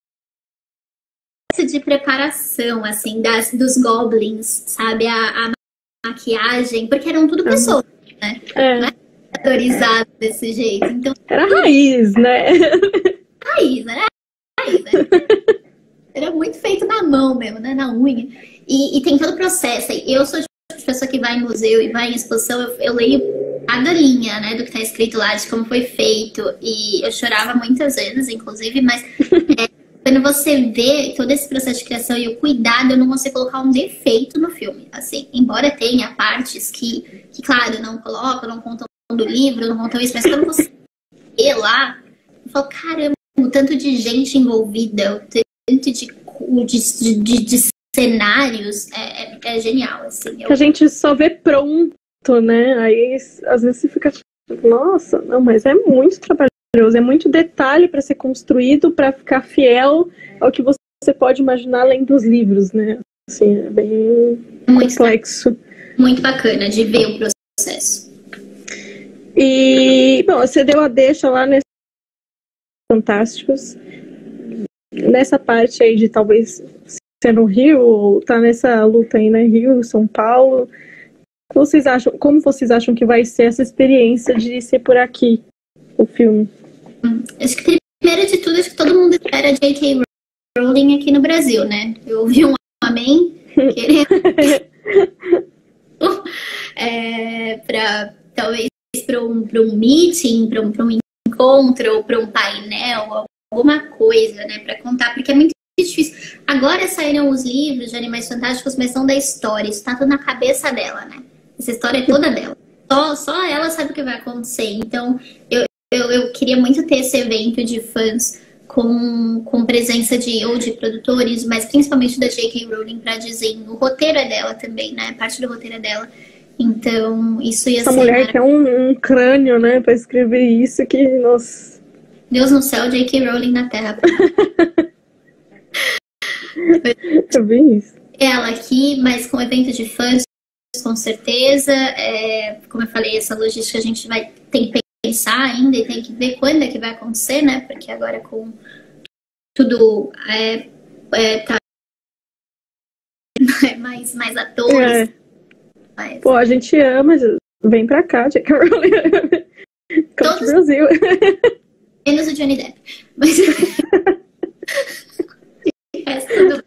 Speaker 2: de preparação, assim, das, dos goblins, sabe? A, a maquiagem, porque eram tudo pessoas, uhum. né? É. Não é autorizado desse jeito. Então,
Speaker 1: era raiz, né?
Speaker 2: Raiz, né? Raiz, né? Era muito feito na mão mesmo, né? Na unha. E, e tem todo o processo. Eu sou de pessoa que vai em museu e vai em exposição, eu, eu leio cada linha, né, do que tá escrito lá, de como foi feito. E eu chorava muitas vezes, inclusive, mas é, quando você vê todo esse processo de criação e o cuidado, eu não consigo colocar um defeito no filme. Assim, embora tenha partes que, que claro, não colocam, não contam do livro, não contam isso, mas quando você vê lá, eu falo, caramba, o tanto de gente envolvida, o tanto de, de, de, de cenários, é, é, é genial, assim. Eu...
Speaker 1: A gente só vê pronto, né? Aí, às vezes, você fica tipo, nossa, não, mas é muito trabalhoso, é muito detalhe para ser construído, para ficar fiel ao que você pode imaginar além dos livros, né? Assim, é bem muito complexo.
Speaker 2: Muito bacana de ver o processo.
Speaker 1: E, bom, você deu a deixa lá nesses Fantásticos, nessa parte aí de talvez ser no Rio, ou tá nessa luta aí, né? Rio, São Paulo. Vocês acham, como vocês acham que vai ser essa experiência de ser por aqui, o filme?
Speaker 2: Hum, acho que primeiro de tudo, acho que todo mundo espera J K. Rowling aqui no Brasil, né? Eu ouvi um amém querendo é, para talvez para um, um meeting, para um, um encontro, ou para um painel, alguma coisa, né, para contar, porque é muito difícil. Agora saíram os livros de Animais Fantásticos, mas são da história, isso tá tudo na cabeça dela, né? Essa história é toda dela. Só, só ela sabe o que vai acontecer. Então, eu, eu, eu queria muito ter esse evento de fãs com, com presença de ou de produtores, mas principalmente da J K. Rowling para dizer, o roteiro é dela também, né? Parte do roteiro é dela. Então, isso ia
Speaker 1: Essa
Speaker 2: ser...
Speaker 1: Essa mulher que é um, um crânio, né, para escrever isso, que, nossa...
Speaker 2: Deus no céu, J K. Rowling na terra.
Speaker 1: É bem isso.
Speaker 2: Ela aqui, mas com evento de fãs, com certeza. É, como eu falei, essa logística a gente vai tem que pensar ainda e tem que ver quando é que vai acontecer, né? Porque agora com tudo é, é, tá mais, mais atores.
Speaker 1: É.
Speaker 2: Mas...
Speaker 1: Pô, a gente ama, vem pra cá, J K. Rowling. Come to Brasil.
Speaker 2: Menos o Johnny Depp. Mas... é tudo...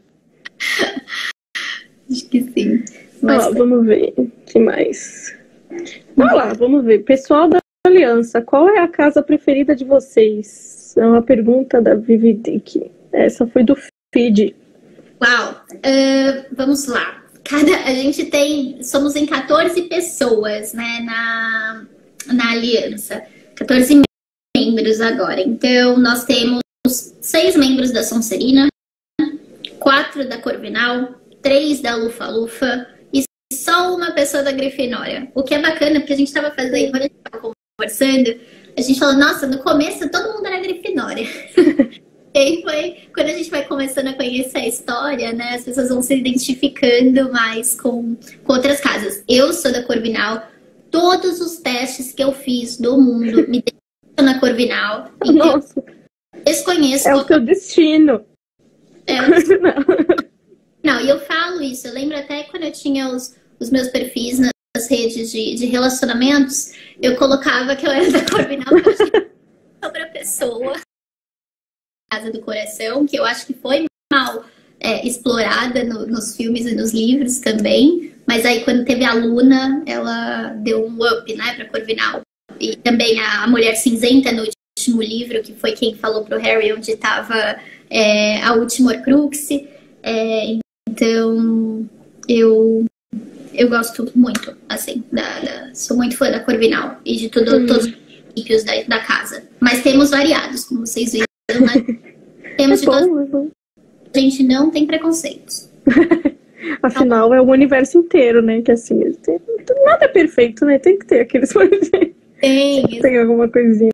Speaker 2: Acho que sim. Mas...
Speaker 1: Ó, vamos ver. O que mais? Vamos lá, vamos ver. Pessoal da Aliança, qual é a casa preferida de vocês? É uma pergunta da Vivi Dick. Essa foi do feed.
Speaker 2: Uau! Uh, vamos lá. Cada, a gente tem... Somos em quatorze pessoas, né? Na, na Aliança. quatorze membros agora. Então, nós temos seis membros da Sonserina, quatro da Corvinal, três da Lufa-Lufa e só uma pessoa da Grifinória. O que é bacana, porque a gente estava fazendo, quando a gente estava conversando, a gente falou, nossa, no começo todo mundo era Grifinória. E aí foi, quando a gente vai começando a conhecer a história, né, as pessoas vão se identificando mais com, com outras casas. Eu sou da Corvinal, todos os testes que eu fiz do mundo me deixam na Corvinal. Então,
Speaker 1: nossa,
Speaker 2: desconheço.
Speaker 1: É o seu destino.
Speaker 2: É o destino. Não, e eu falo isso, eu lembro até quando eu tinha os, os meus perfis nas redes de, de relacionamentos, eu colocava que eu era da Corvinal, porque eu achei sobre a pessoa, Casa do Coração, que eu acho que foi mal é, explorada no, nos filmes e nos livros também, mas aí quando teve a Luna, ela deu um up, né, pra Corvinal. E também a Mulher Cinzenta no último livro, que foi quem falou pro Harry onde estava é, a última Horcrux. É, então, eu, eu gosto muito, assim, da, da, sou muito fã da Corvinal e de tudo, hum. todos os princípios da, da casa. Mas temos variados, como vocês viram, né? Temos
Speaker 1: é
Speaker 2: de
Speaker 1: bom,
Speaker 2: todos.
Speaker 1: É bom.
Speaker 2: A gente não tem preconceitos.
Speaker 1: Afinal, é o universo inteiro, né? Que assim, tem, nada é perfeito, né? Tem que ter aqueles coisinhas.
Speaker 2: Tem.
Speaker 1: Tem alguma coisinha.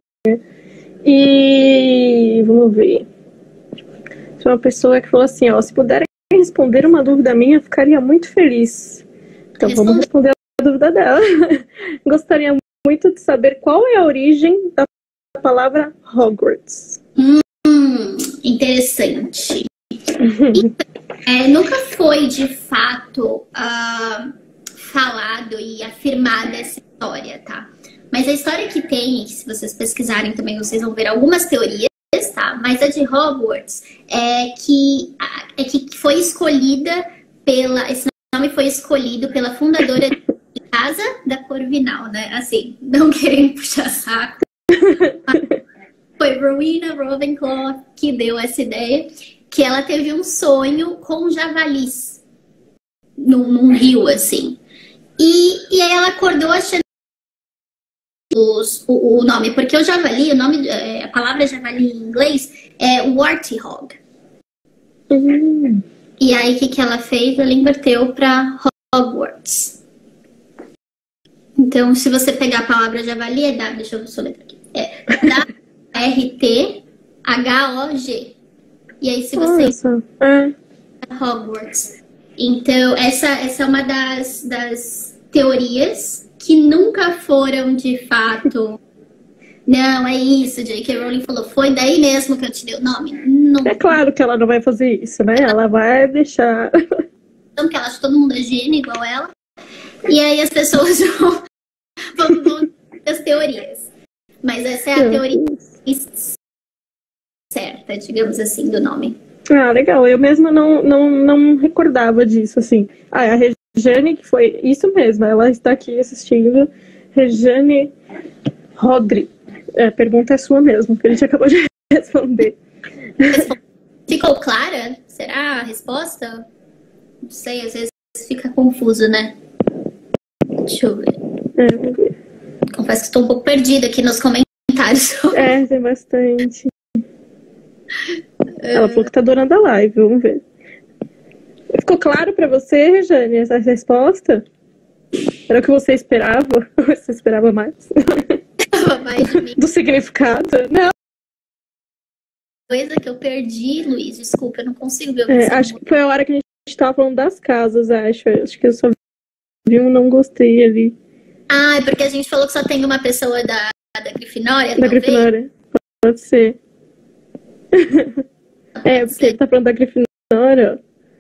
Speaker 1: E vamos ver. Tinha uma pessoa que falou assim, ó, se puderem responder uma dúvida minha, eu ficaria muito feliz. Então Responde. Vamos responder a dúvida dela. Gostaria muito de saber qual é a origem da palavra Hogwarts.
Speaker 2: Hum, interessante. É, nunca foi de fato uh, falado e afirmada essa história, tá? Mas a história que tem, se vocês pesquisarem também, vocês vão ver algumas teorias, tá? Mas a de Hogwarts é que, é que foi escolhida pela... Esse nome foi escolhido pela fundadora de Casa da Corvinal, né? Assim, não querendo puxar saco. Foi Rowena Ravenclaw que deu essa ideia, que ela teve um sonho com javalis num, num rio, assim. E, e aí ela acordou achando os, o, o nome, porque o javali, o nome, a palavra javali em inglês é warthog.
Speaker 1: Uhum.
Speaker 2: E aí o que, que ela fez? Ela inverteu para Hogwarts. Então, se você pegar a palavra javali, é W, deixa eu soletrar aqui. É W R T H O G. E aí, se você...
Speaker 1: Nossa. É.
Speaker 2: Hogwarts. Então, essa, essa é uma das, das teorias que nunca foram, de fato... Não, é isso, J K. Rowling falou. Foi daí mesmo que eu te dei o nome? Não.
Speaker 1: É claro que ela não vai fazer isso, né? Ela vai deixar...
Speaker 2: Então, porque ela acha que todo mundo é gênio igual ela. E aí as pessoas vão... vão, vão as teorias. Mas essa é a teoria certa, digamos assim, do nome.
Speaker 1: Ah, legal. Eu mesma não, não, não recordava disso, assim. Ah, a Rejane, que foi isso mesmo, ela está aqui assistindo. Rejane Rodri. É, a pergunta é sua mesmo, que a gente acabou de responder.
Speaker 2: Ficou clara? Será a resposta? Não sei, às vezes fica confuso, né? Deixa eu ver.
Speaker 1: É, vamos ver.
Speaker 2: Confesso que estou um pouco perdida aqui nos comentários.
Speaker 1: É, tem bastante. Ela falou que tá adorando a live, vamos ver. Ficou claro pra você, Rejane, essa resposta? Era o que você esperava? Você esperava mais?
Speaker 2: mais de mim.
Speaker 1: Do significado? Não.
Speaker 2: Coisa que eu perdi, Luiz, desculpa, eu não consigo ver o que
Speaker 1: É,
Speaker 2: você
Speaker 1: acho que foi a hora que a gente tava falando das casas, acho. Acho que eu só vi um não gostei ali.
Speaker 2: Ah, é porque a gente falou que só tem uma pessoa da, da Grifinória,
Speaker 1: Da
Speaker 2: talvez?
Speaker 1: Grifinória. Pode ser. É, porque ele tá falando da Grifinória.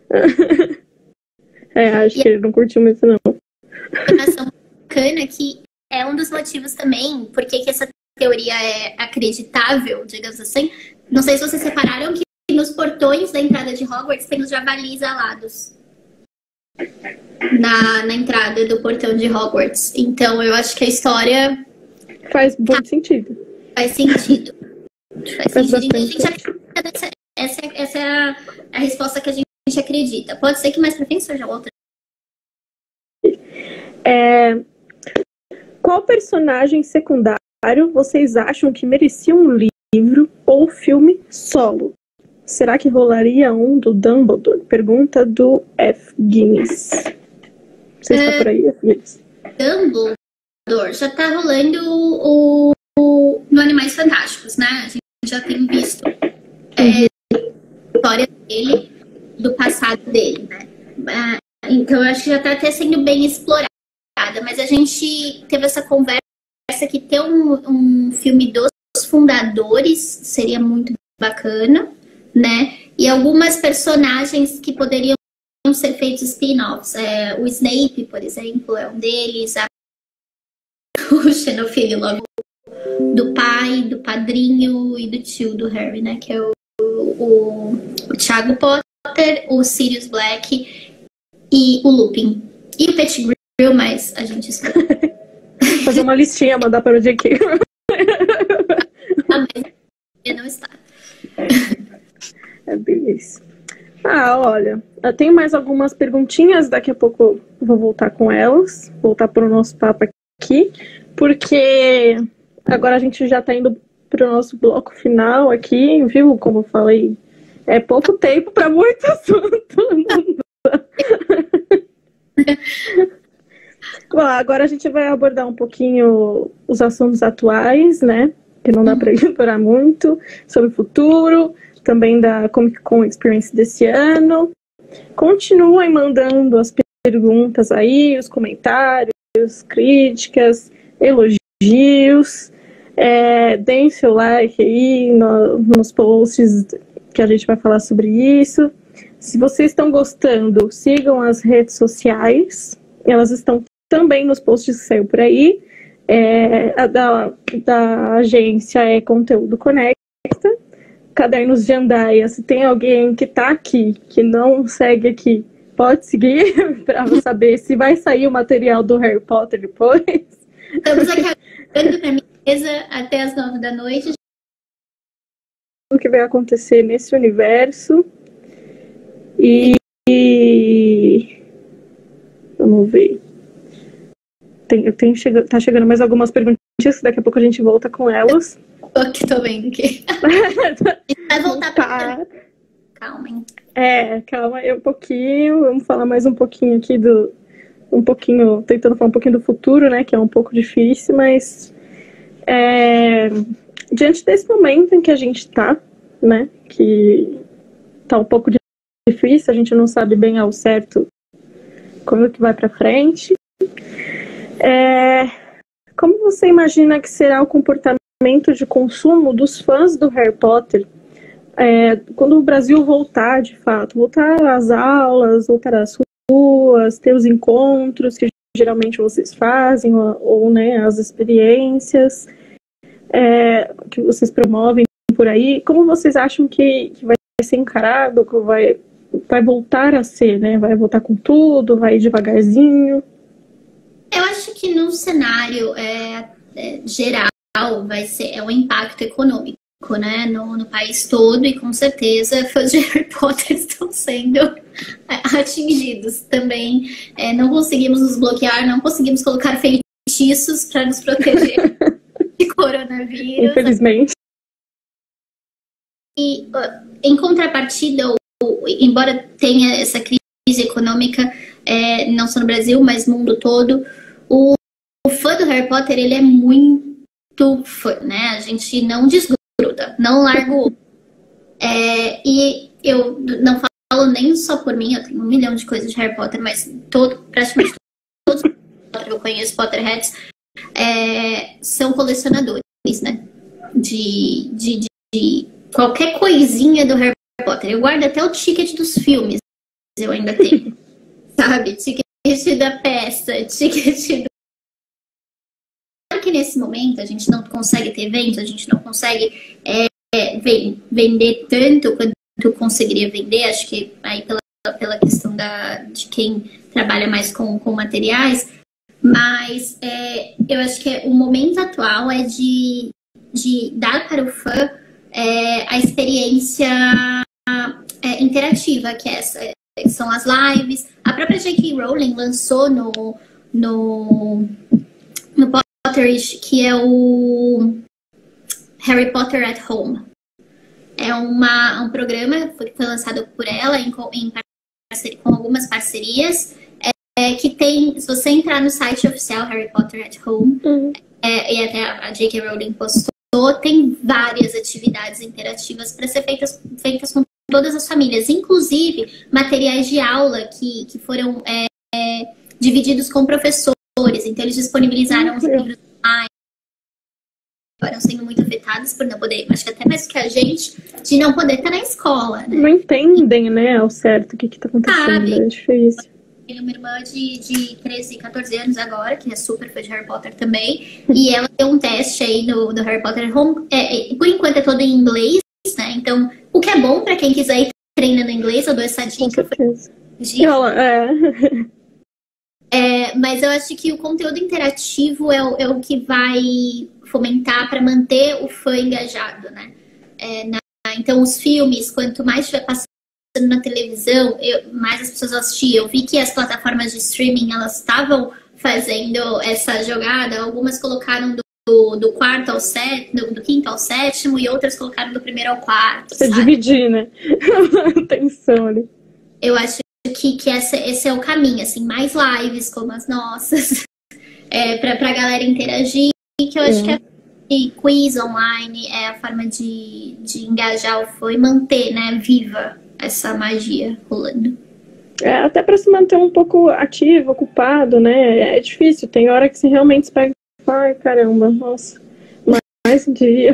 Speaker 1: É, acho
Speaker 2: E
Speaker 1: que ele não curtiu muito, não.
Speaker 2: informação bacana que é um dos motivos também porque que essa teoria é acreditável, digamos assim. Não sei se vocês separaram que nos portões da entrada de Hogwarts tem os javalis alados. Na, na entrada do portão de Hogwarts. Então eu acho que a história
Speaker 1: Faz muito sentido.
Speaker 2: faz sentido. Faz,
Speaker 1: Faz
Speaker 2: sentido. Então, a
Speaker 1: bastante
Speaker 2: gente acredita nessa, essa, essa é a, a resposta que a gente acredita. Pode ser que mais pra frente surja outra.
Speaker 1: É... Qual personagem secundário vocês acham que merecia um livro ou filme solo? Será que rolaria um do Dumbledore? Pergunta do F. Guinness. Você está
Speaker 2: É...
Speaker 1: por aí, F. Guinness?
Speaker 2: Dumbledore já tá rolando o, o, no Animais Fantásticos, né? A gente já tem visto é, a história dele, do passado dele, né? Então eu acho que já tá até sendo bem explorada. Mas a gente teve essa conversa que ter um, um filme dos fundadores seria muito bacana, né? E algumas personagens que poderiam ser feitos spin-offs. É, o Snape, por exemplo, é um deles. A... O xenofilho logo do pai, do padrinho e do tio do Harry, né? Que é o, o, o Thiago Potter, o Sirius Black e o Lupin. E o Pettigrew, mas a gente espera.
Speaker 1: Fazer uma listinha, mandar para o J K.
Speaker 2: Ah, mas ele não está.
Speaker 1: É bem isso. Ah, olha, eu tenho mais algumas perguntinhas, daqui a pouco eu vou voltar com elas, voltar para o nosso papo aqui, porque agora a gente já está indo para o nosso bloco final aqui, viu? Como eu falei, é pouco tempo para muito assunto. Bom, agora a gente vai abordar um pouquinho os assuntos atuais, né? Que não dá para ignorar muito, sobre o futuro, também da Comic Con Experience desse ano. Continuem mandando as perguntas aí, os comentários, críticas, elogios. É, deem seu like aí no, nos posts que a gente vai falar sobre isso. Se vocês estão gostando, sigam as redes sociais. Elas estão também nos posts que saiu por aí. É, a da, da agência é Conteúdo Conecta. Cadernos de Andaia, se tem alguém que tá aqui, que não segue aqui, pode seguir para saber se vai sair o material do Harry Potter depois.
Speaker 2: Estamos aqui aguardando pra mesa até as nove da noite.
Speaker 1: O que vai acontecer nesse universo. E, e... vamos ver. Tem, tem, chega, tá chegando mais algumas perguntas, daqui a pouco a gente volta com elas.
Speaker 2: Ok, tô vendo aqui. Vai voltar pra...
Speaker 1: Tá.
Speaker 2: Calma, hein?
Speaker 1: É, calma aí um pouquinho. Vamos falar mais um pouquinho aqui do... Um pouquinho... Tentando falar um pouquinho do futuro, né? Que é um pouco difícil, mas... É, diante desse momento em que a gente tá, né? Que tá um pouco difícil, a gente não sabe bem ao certo como que vai pra frente. É, como você imagina que será o comportamento de consumo dos fãs do Harry Potter é, quando o Brasil voltar, de fato, voltar às aulas, voltar às ruas, ter os encontros que geralmente vocês fazem, ou, ou né, as experiências é, que vocês promovem por aí, como vocês acham que, que vai ser encarado, que vai, vai voltar a ser, né? Vai voltar com tudo, vai devagarzinho?
Speaker 2: Eu acho que no cenário é, é, geral vai ser é um impacto econômico, né, no, no país todo, e com certeza fãs de Harry Potter estão sendo atingidos também. É, não conseguimos nos bloquear, não conseguimos colocar feitiços para nos proteger de coronavírus.
Speaker 1: Infelizmente.
Speaker 2: E uh, em contrapartida, o, embora tenha essa crise econômica, é, não só no Brasil, mas no mundo todo, o, o fã do Harry Potter, ele é muito fã, né? A gente não desgruda, não larga o outro. É, e eu não falo nem só por mim, eu tenho um milhão de coisas de Harry Potter, mas todo, praticamente todos os que eu conheço, Potterheads, é, são colecionadores, né? De, de, de, de qualquer coisinha do Harry Potter. Eu guardo até o ticket dos filmes, eu ainda tenho. Sabe? Ticket da peça, ticket do... Claro que nesse momento a gente não consegue ter evento, a gente não consegue é, vender tanto quanto conseguiria vender. Acho que aí pela, pela questão da, de quem trabalha mais com, com materiais. Mas é, eu acho que o momento atual é de, de dar para o fã é, a experiência é, interativa, que é essa, são as lives. A própria J K. Rowling lançou no, no, no Potterish, que é o Harry Potter at Home. É uma, um programa que foi lançado por ela em, em parceria, com algumas parcerias. É, que tem, se você entrar no site oficial Harry Potter at Home, uhum. é, e até a J K. Rowling postou, tem várias atividades interativas para ser feitas, feitas com todas as famílias, inclusive materiais de aula que, que foram é, é, divididos com professores. Então eles disponibilizaram uhum. os livros online, foram sendo muito afetados por não poder, acho que até mais que a gente, de não poder estar na escola, né?
Speaker 1: Não entendem, né, ao certo o que está acontecendo, sabe? É difícil.
Speaker 2: Tenho uma irmã de, de treze, catorze anos agora, que é super fã de Harry Potter também. E ela deu um teste aí do, do Harry Potter Home. É, é, por enquanto é todo em inglês, né? Então, o que é bom pra quem quiser ir treinando inglês, eu dou essa dica.
Speaker 1: Com certeza.
Speaker 2: De...
Speaker 1: É.
Speaker 2: É, mas eu acho que o conteúdo interativo é o, é o que vai fomentar para manter o fã engajado, né? É, na, então, os filmes, quanto mais estiver passando na televisão, eu, mais as pessoas assistiam. Eu vi que as plataformas de streaming, elas estavam fazendo essa jogada. Algumas colocaram do, do, do quarto ao sétimo, do, do quinto ao sétimo, e outras colocaram do primeiro ao quarto.
Speaker 1: Você dividir, né? Atenção ali.
Speaker 2: Eu acho que, que essa, esse é o caminho, assim, mais lives como as nossas, é, pra, pra galera interagir, que eu acho é. que é e quiz online é a forma de, de engajar o fã e manter, né, viva essa magia rolando.
Speaker 1: É, até para se manter um pouco ativo, ocupado, né? É difícil, tem hora que você realmente se pega e fala, ai, caramba, nossa, mais um dia.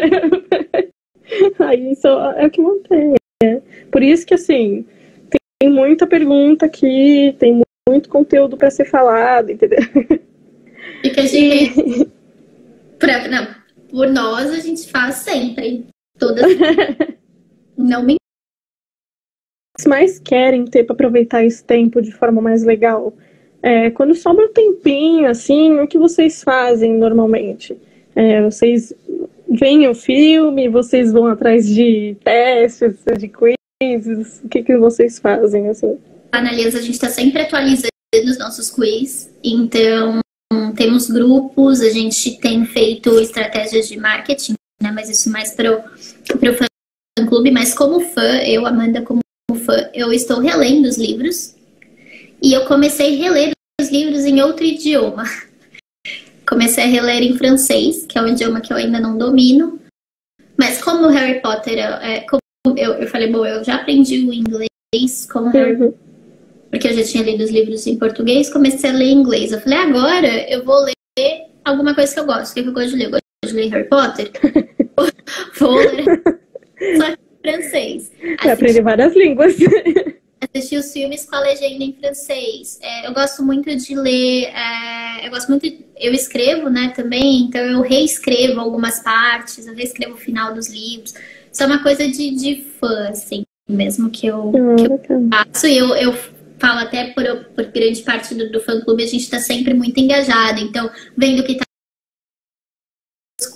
Speaker 1: Aí só é o que mantém. É. Por isso que, assim, tem muita pergunta aqui, tem muito conteúdo para ser falado, entendeu?
Speaker 2: E que a gente... Pra, não, por nós, a gente faz sempre. Todas. Não me
Speaker 1: mais querem ter para aproveitar esse tempo de forma mais legal? É, quando sobra um tempinho, assim, o que vocês fazem normalmente? É, vocês veem o filme, vocês vão atrás de testes, de quizzes, o que, que vocês fazem, assim?
Speaker 2: Analisa, a gente está sempre atualizando os nossos quiz, então temos grupos, a gente tem feito estratégias de marketing, né, mas isso mais para o fã-clube, mas como fã, eu, Amanda, como fã, eu estou relendo os livros e eu comecei a reler os livros em outro idioma. Comecei a reler em francês, que é um idioma que eu ainda não domino, mas como o Harry Potter, é, como eu, eu falei, bom, eu já aprendi o inglês como uhum. Harry Potter, porque eu já tinha lido os livros em português, comecei a ler em inglês. Eu falei, agora eu vou ler alguma coisa que eu gosto. O que eu gosto de ler? Eu gosto de ler Harry Potter. Vou ler só em francês.
Speaker 1: Eu aprendi várias línguas.
Speaker 2: Assisti os filmes com a legenda em francês. É, eu gosto muito de ler... É, eu gosto muito... De, eu escrevo, né, também. Então eu reescrevo algumas partes. Eu reescrevo o final dos livros. Isso é uma coisa de, de fã, assim, mesmo que eu, hum, que eu faço. E eu... eu falo até por, por grande parte do, do fã-clube, a gente está sempre muito engajado. Então, vendo que tá os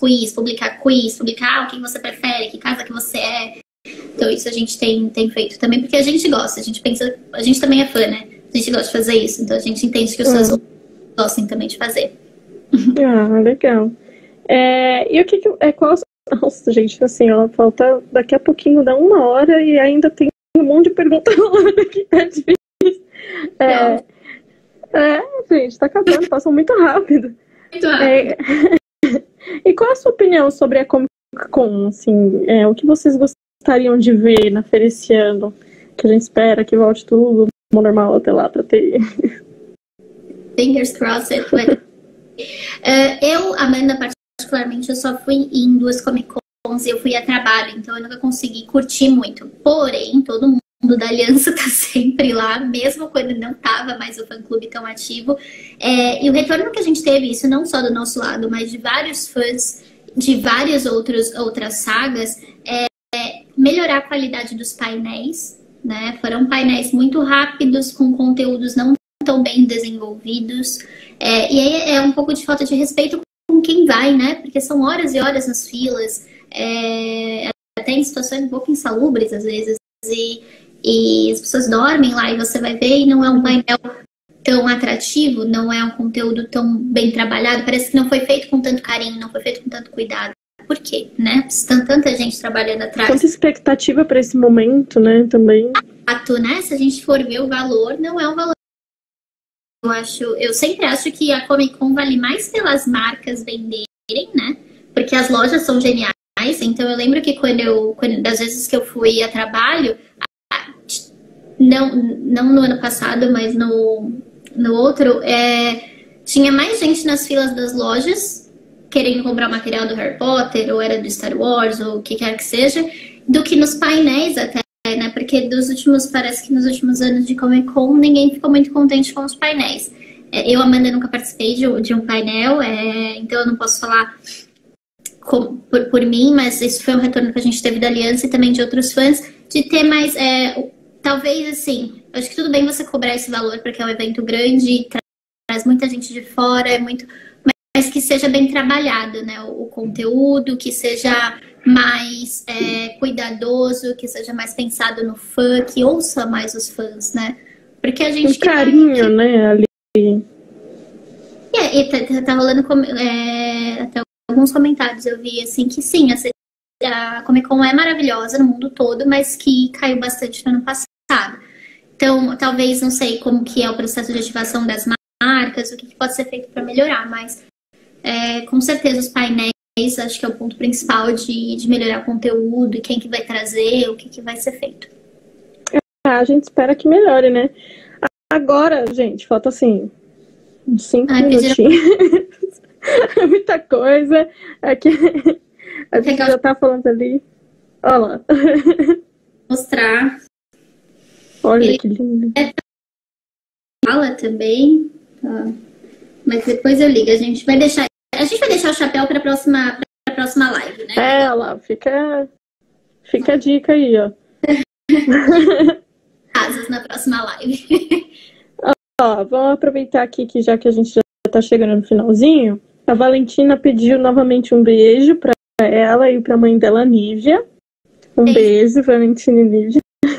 Speaker 2: quiz, publicar quiz, publicar ah, o que você prefere, que casa que você é. Então isso a gente tem, tem feito também, porque a gente gosta, a gente pensa, a gente também é fã, né? A gente gosta de fazer isso, então a gente entende que os seus
Speaker 1: Hum.
Speaker 2: gostem também de fazer.
Speaker 1: Ah, legal. É, e o que que... É, qual... Nossa, gente, assim, ela falta daqui a pouquinho, dá uma hora e ainda tem um monte de pergunta rolando aqui, tá difícil. É, é, gente, tá acabando, passou muito rápido.
Speaker 2: Muito rápido.
Speaker 1: É, e qual a sua opinião sobre a Comic Con, assim, é, o que vocês gostariam de ver na feira esse ano? Que a gente espera que volte tudo ao normal até lá pra ter...
Speaker 2: Fingers crossed. But... uh, eu, Amanda, particularmente, eu só fui em duas Comic Cons e eu fui a trabalho, então eu nunca consegui curtir muito. Porém, todo mundo da Aliança tá sempre lá, mesmo quando não tava mais o fã-clube tão ativo. É, e o retorno que a gente teve, isso não só do nosso lado, mas de vários fãs de várias outros, outras sagas, é, é melhorar a qualidade dos painéis, né? Foram painéis muito rápidos, com conteúdos não tão bem desenvolvidos. É, e aí é um pouco de falta de respeito com quem vai, né? Porque são horas e horas nas filas, é, até em situações um pouco insalubres às vezes, e, e as pessoas dormem lá e você vai ver e não é um painel tão atrativo, não é um conteúdo tão bem trabalhado, parece que não foi feito com tanto carinho, não foi feito com tanto cuidado. Por quê, né? Tem tanta gente trabalhando atrás.
Speaker 1: Tanta expectativa para esse momento, né, também.
Speaker 2: Ato, né? Se a gente for ver o valor, não é um valor. Eu acho, eu sempre acho que a Comic Con vale mais pelas marcas venderem, né? Porque as lojas são geniais. Então eu lembro que quando eu, quando, das vezes que eu fui a trabalho, não, não no ano passado, mas no, no outro, é, tinha mais gente nas filas das lojas querendo comprar material do Harry Potter, ou era do Star Wars, ou o que quer que seja, do que nos painéis até, né? Porque dos últimos, parece que nos últimos anos de Comic Con, ninguém ficou muito contente com os painéis. Eu, Amanda, nunca participei de, de um painel, é, então eu não posso falar com, por, por mim, mas isso foi um retorno que a gente teve da Aliança e também de outros fãs, de ter mais, é, talvez assim, eu acho que tudo bem você cobrar esse valor, porque é um evento grande, traz muita gente de fora, é muito... mas que seja bem trabalhado, né? O, o conteúdo, que seja mais é, cuidadoso, que seja mais pensado no fã, que ouça mais os fãs, né? Porque a gente...
Speaker 1: Um carinho, que... né, ali.
Speaker 2: É, e tá, tá, tá rolando com, é, até alguns comentários, eu vi, assim, que sim, a, a Comic Con é maravilhosa no mundo todo, mas que caiu bastante no ano passado. Então, talvez, não sei como que é o processo de ativação das marcas, o que, que pode ser feito para melhorar, mas... É, com certeza os painéis acho que é o ponto principal de, de melhorar o conteúdo e quem que vai trazer, o que, que vai ser feito.
Speaker 1: Ah, a gente espera que melhore, né? Agora, gente, falta assim uns cinco Ai, minutinhos. Pediram... É muita coisa. Aqui, a gente Legal. Já tá falando ali. Olha lá.
Speaker 2: Mostrar.
Speaker 1: Olha Ele... que lindo.
Speaker 2: Fala também. Tá. Mas depois eu ligo. A gente vai deixar. A gente vai deixar o chapéu para a próxima, pra próxima live, né?
Speaker 1: É, lá, fica, fica a dica aí, ó.
Speaker 2: Asas na próxima live.
Speaker 1: Ó, vamos aproveitar aqui que já que a gente já tá chegando no finalzinho, a Valentina pediu novamente um beijo para ela e para a mãe dela, Nívia. Um beijo, beijo Valentina e Nívia.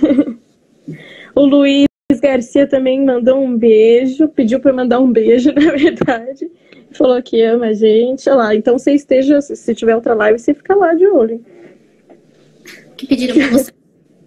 Speaker 1: O Luiz Garcia também mandou um beijo, pediu para mandar um beijo, na verdade. Falou que ama a gente. Olha lá, então você esteja, se tiver outra live, você fica lá de olho.
Speaker 2: Que pediram pra você.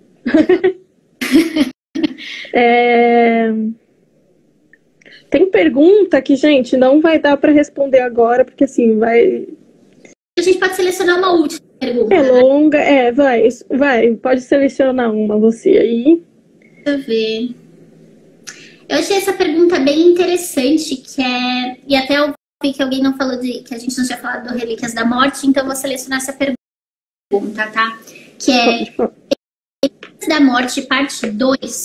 Speaker 1: é... Tem pergunta que, gente, não vai dar para responder agora, porque assim, vai...
Speaker 2: A gente pode selecionar uma última pergunta.
Speaker 1: É longa, é, vai, vai, pode selecionar uma você aí.
Speaker 2: Deixa eu ver. Eu achei essa pergunta bem interessante, que é... E até eu vi que alguém não falou de... Que a gente não tinha falado do Relíquias da Morte, então eu vou selecionar essa pergunta, tá? Que é... Relíquias da Morte, parte dois.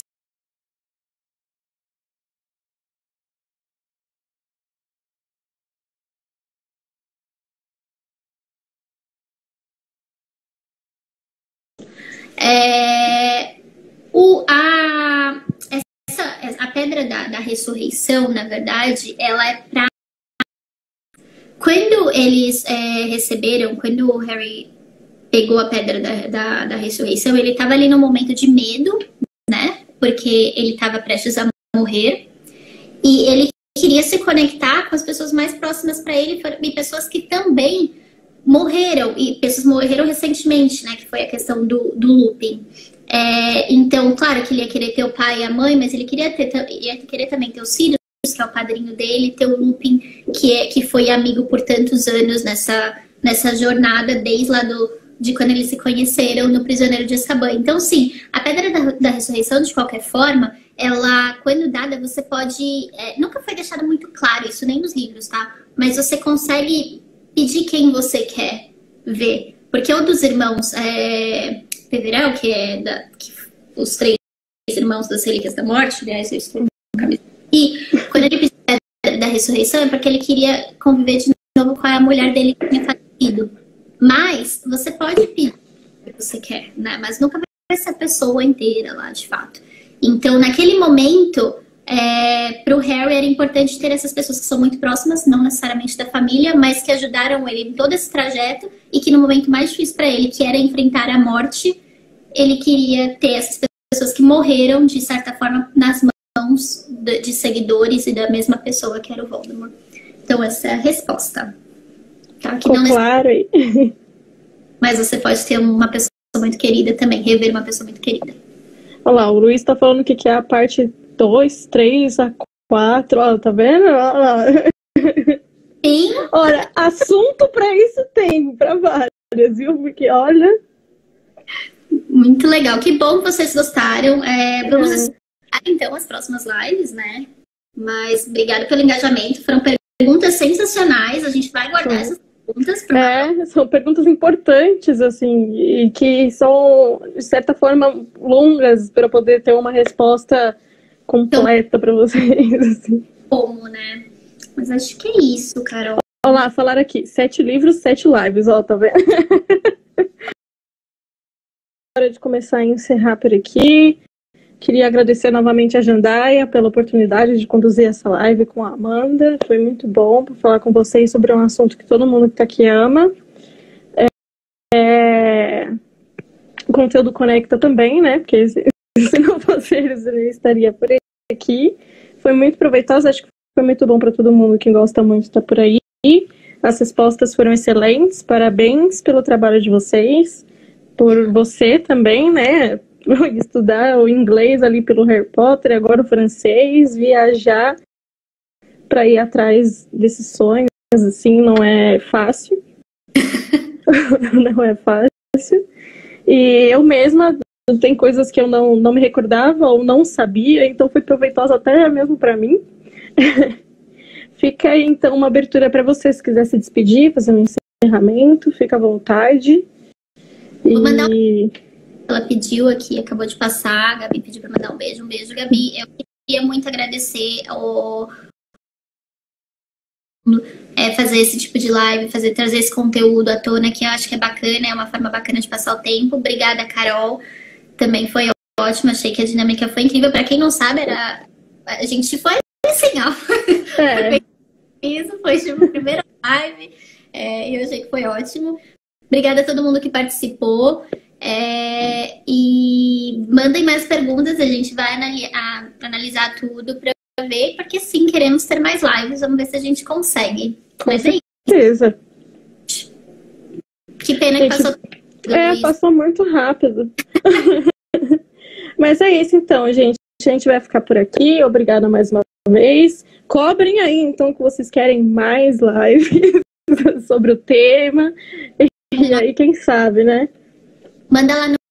Speaker 2: É... O... A... A pedra da, da ressurreição, na verdade, ela é para quando eles é, receberam, quando o Harry pegou a pedra da, da, da ressurreição, ele estava ali num momento de medo, né? Porque ele estava prestes a morrer. E ele queria se conectar com as pessoas mais próximas para ele e pessoas que também morreram. E pessoas morreram recentemente, né? Que foi a questão do, do Lupin. É, então, claro que ele ia querer ter o pai e a mãe, mas ele queria, ter, ia querer também ter o Sirius, que é o padrinho dele, ter o Lupin, que, é, que foi amigo por tantos anos nessa, nessa jornada, desde lá do... de quando eles se conheceram no Prisioneiro de Azkaban. Então, sim, a Pedra da, da Ressurreição, de qualquer forma, ela, quando dada, você pode... É, nunca foi deixado muito claro isso, nem nos livros, tá? Mas você consegue pedir quem você quer ver. Porque um dos irmãos, é, Peverell, que é da, que, os três irmãos das Relíquias da Morte, aliás, eu estou e quando ele pediu a Pedra da Ressurreição, é porque ele queria conviver de novo com a mulher dele que tinha falecido. Mas você pode pedir o que você quer, né? Mas nunca vai ser a pessoa inteira lá, de fato. Então, naquele momento, é, para o Harry era importante ter essas pessoas que são muito próximas, não necessariamente da família, mas que ajudaram ele em todo esse trajeto e que no momento mais difícil para ele, que era enfrentar a morte, ele queria ter essas pessoas que morreram, de certa forma, nas mãos de, de seguidores e da mesma pessoa que era o Voldemort. Então, essa é a resposta. Tá? Que não
Speaker 1: claro.
Speaker 2: Mas você pode ter uma pessoa muito querida também, rever uma pessoa muito querida.
Speaker 1: Olha lá, o Luiz tá falando que quer a parte dois, três, a quatro, ó, tá vendo? Olha lá.
Speaker 2: Sim.
Speaker 1: Olha, assunto pra isso tem, pra várias, viu? Porque, olha...
Speaker 2: Muito legal, que bom que vocês gostaram. É, vamos é. esperar, então, as próximas lives, né? Mas obrigada pelo engajamento, foram perguntas sensacionais, a gente vai guardar é. essas perguntas. Pra...
Speaker 1: É, são perguntas importantes, assim, e que são, de certa forma, longas para poder ter uma resposta completa então, para vocês. Assim.
Speaker 2: Como, né? Mas acho que é isso, Carol.
Speaker 1: Olha lá, falaram aqui, sete livros, sete lives, ó, tá vendo? Hora de começar a encerrar por aqui. Queria agradecer novamente a Jandaia pela oportunidade de conduzir essa live com a Amanda. Foi muito bom para falar com vocês sobre um assunto que todo mundo que está aqui ama. É... É... O conteúdo conecta também, né? Porque se, se não fosse eles, eu estaria por aqui. Foi muito proveitoso, acho que foi muito bom para todo mundo que gosta muito de estar por aí. As respostas foram excelentes. Parabéns pelo trabalho de vocês. Por você também, né? Estudar o inglês ali pelo Harry Potter, agora o francês, viajar para ir atrás desses sonhos, assim, não é fácil. Não é fácil. E eu mesma, tem coisas que eu não, não me recordava ou não sabia, então foi proveitosa até mesmo para mim. Fica aí, então, uma abertura para você, se quiser se despedir, fazer um encerramento, fica à vontade.
Speaker 2: Vou mandar um... Ela pediu aqui, acabou de passar, a Gabi pediu para mandar um beijo. Um beijo, Gabi. Eu queria muito agradecer ao... É, fazer esse tipo de live, fazer, trazer esse conteúdo à tona, que eu acho que é bacana, é uma forma bacana de passar o tempo. Obrigada, Carol. Também foi ótimo, achei que a dinâmica foi incrível. Para quem não sabe, era... a gente foi assim, ó. É. Isso foi tipo a primeira live. É, eu achei que foi ótimo. Obrigada a todo mundo que participou. É, e mandem mais perguntas, a gente vai analisar, analisar tudo para ver, porque sim, queremos ter mais lives, vamos ver se a gente consegue.
Speaker 1: Com Mas certeza.
Speaker 2: Que pena que passou.
Speaker 1: É, passou muito rápido. Mas é isso então, gente. A gente vai ficar por aqui. Obrigada mais uma vez. Cobrem aí, então, que vocês querem mais lives sobre o tema. E aí, quem sabe, né?
Speaker 2: Manda lá no